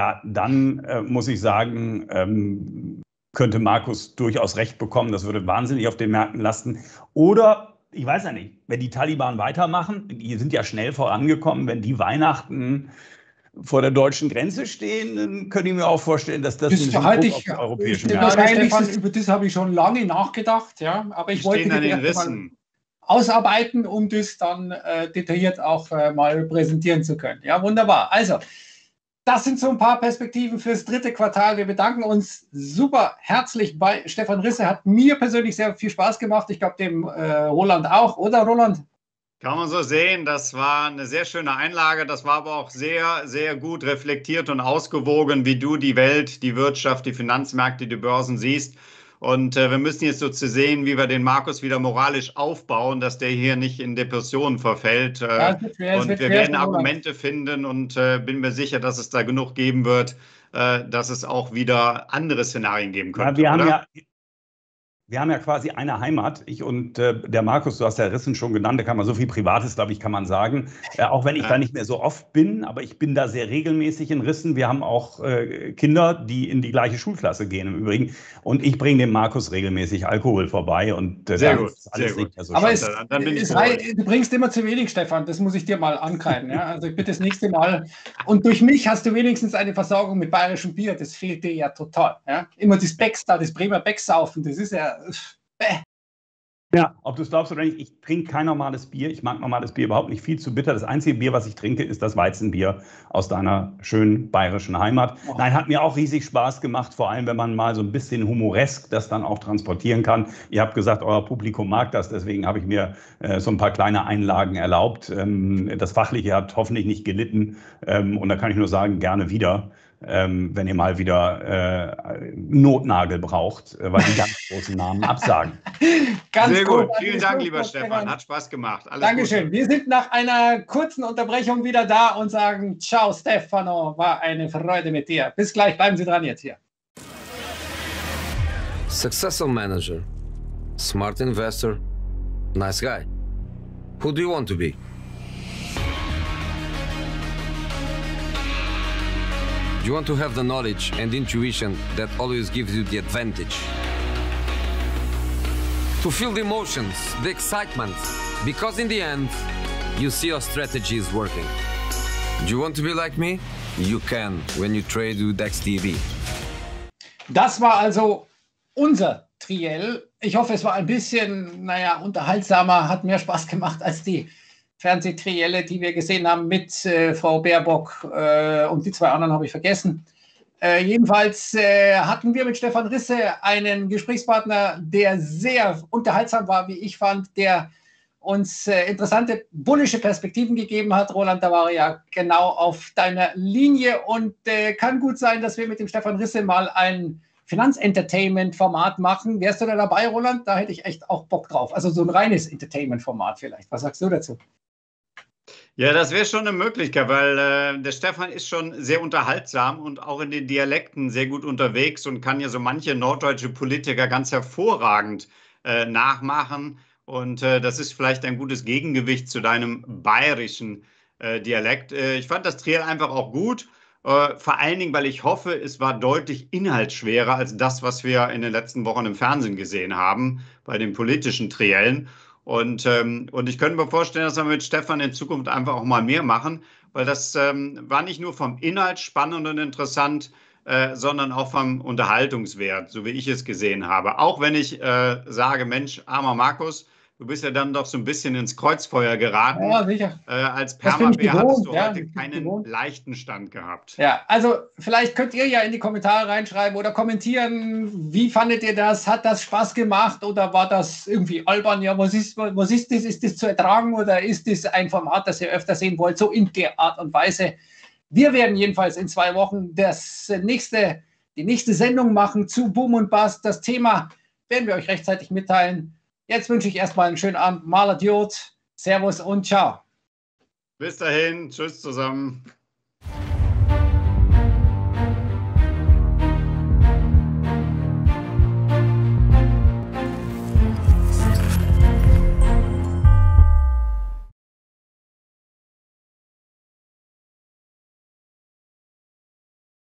muss ich sagen, könnte Markus durchaus recht bekommen. Das würde wahnsinnig auf den Märkten lasten. Oder, ich weiß ja nicht, wenn die Taliban weitermachen, die sind ja schnell vorangekommen, wenn die Weihnachten vor der deutschen Grenze stehen, dann könnte ich mir auch vorstellen, dass das auf die europäischen Märkte. Über das habe ich schon lange nachgedacht, ja. Aber ich wollte das mal ausarbeiten, um das dann detailliert auch mal präsentieren zu können. Ja, wunderbar. Also, das sind so ein paar Perspektiven fürs dritte Quartal. Wir bedanken uns super herzlich bei Stefan Risse. Hat mir persönlich sehr viel Spaß gemacht. Ich glaube, dem Roland auch, oder Roland? Kann man so sehen. Das war eine sehr schöne Einlage. Das war aber auch sehr, sehr gut reflektiert und ausgewogen, wie du die Welt, die Wirtschaft, die Finanzmärkte, die Börsen siehst. Und wir müssen jetzt so zu sehen, wie wir den Markus wieder moralisch aufbauen, dass der hier nicht in Depressionen verfällt. Und wir werden Argumente finden und bin mir sicher, dass es da genug geben wird, dass es auch wieder andere Szenarien geben könnte. Ja, wir haben ja quasi eine Heimat. Ich und der Markus, du hast ja Rissen schon genannt, da kann man so viel Privates, glaube ich, kann man sagen. Auch wenn ich da nicht mehr so oft bin, aber ich bin da sehr regelmäßig in Rissen. Wir haben auch Kinder, die in die gleiche Schulklasse gehen im Übrigen. Und ich bringe dem Markus regelmäßig Alkohol vorbei. Und sehr gut, sehr gut. So aber du bringst immer zu wenig, Stefan. Das muss ich dir mal ankreiden. Ja? Also ich bitte das nächste Mal. Und durch mich hast du wenigstens eine Versorgung mit bayerischem Bier. Das fehlt dir ja total. Ja? Immer das Becks da, das Bremer Becksaufen, das ist ja... Ja, ob du es glaubst oder nicht, ich trinke kein normales Bier. Ich mag normales Bier überhaupt nicht, viel zu bitter. Das einzige Bier, was ich trinke, ist das Weizenbier aus deiner schönen bayerischen Heimat. Oh. Nein, hat mir auch riesig Spaß gemacht, vor allem, wenn man mal so ein bisschen humoresk das dann auch transportieren kann. Ihr habt gesagt, euer Publikum mag das, deswegen habe ich mir so ein paar kleine Einlagen erlaubt. Das Fachliche hat hoffentlich nicht gelitten und da kann ich nur sagen, gerne wieder. wenn ihr mal wieder Notnagel braucht, weil die ganz großen Namen absagen. Sehr gut. Vielen Dank, lieber Stefan. Hat Spaß gemacht. Alles Dankeschön. Gute. Wir sind nach einer kurzen Unterbrechung wieder da und sagen ciao, Stefano. War eine Freude mit dir. Bis gleich. Bleiben Sie dran jetzt hier. Successful manager, smart investor, nice guy. Who do you want to be? You want to have the knowledge and intuition that always gives you the advantage. To feel the emotions, the excitement, because in the end, you see your strategy is working. Do you want to be like me? You can when you trade with XTB. Das war also unser Triell. Ich hoffe, es war ein bisschen, unterhaltsamer, hat mehr Spaß gemacht als die Fernsehtrielle, die wir gesehen haben mit Frau Baerbock und die zwei anderen habe ich vergessen. Jedenfalls hatten wir mit Stefan Risse einen Gesprächspartner, der sehr unterhaltsam war, wie ich fand, der uns interessante bullische Perspektiven gegeben hat. Roland, da war er ja genau auf deiner Linie und kann gut sein, dass wir mit dem Stefan Risse mal ein Finanzentertainment-Format machen. Wärst du da dabei, Roland? Da hätte ich echt auch Bock drauf. Also so ein reines Entertainment-Format vielleicht. Was sagst du dazu? Ja, das wäre schon eine Möglichkeit, weil der Stefan ist schon sehr unterhaltsam und auch in den Dialekten sehr gut unterwegs und kann ja so manche norddeutsche Politiker ganz hervorragend nachmachen. Und das ist vielleicht ein gutes Gegengewicht zu deinem bayerischen Dialekt. Ich fand das Triell einfach auch gut. Vor allen Dingen, weil ich hoffe, es war deutlich inhaltsschwerer als das, was wir in den letzten Wochen im Fernsehen gesehen haben, bei den politischen Triellen. Und ich könnte mir vorstellen, dass wir mit Stefan in Zukunft einfach auch mal mehr machen, weil das war nicht nur vom Inhalt spannend und interessant, sondern auch vom Unterhaltungswert, so wie ich es gesehen habe. Auch wenn ich sage, Mensch, armer Markus, du bist ja dann doch so ein bisschen ins Kreuzfeuer geraten. Ja, sicher. Als Permabär hattest du ja, heute keinen leichten Stand gehabt. Ja, also vielleicht könnt ihr ja in die Kommentare reinschreiben oder kommentieren, wie fandet ihr das? Hat das Spaß gemacht oder war das irgendwie albern? Ja, was ist das? Ist das zu ertragen oder ist das ein Format, das ihr öfter sehen wollt, so in der Art und Weise? Wir werden jedenfalls in 2 Wochen die nächste Sendung machen zu Boom und Bust. Das Thema werden wir euch rechtzeitig mitteilen. Jetzt wünsche ich erstmal einen schönen Abend. Maler Diod, Servus und ciao. Bis dahin, tschüss zusammen.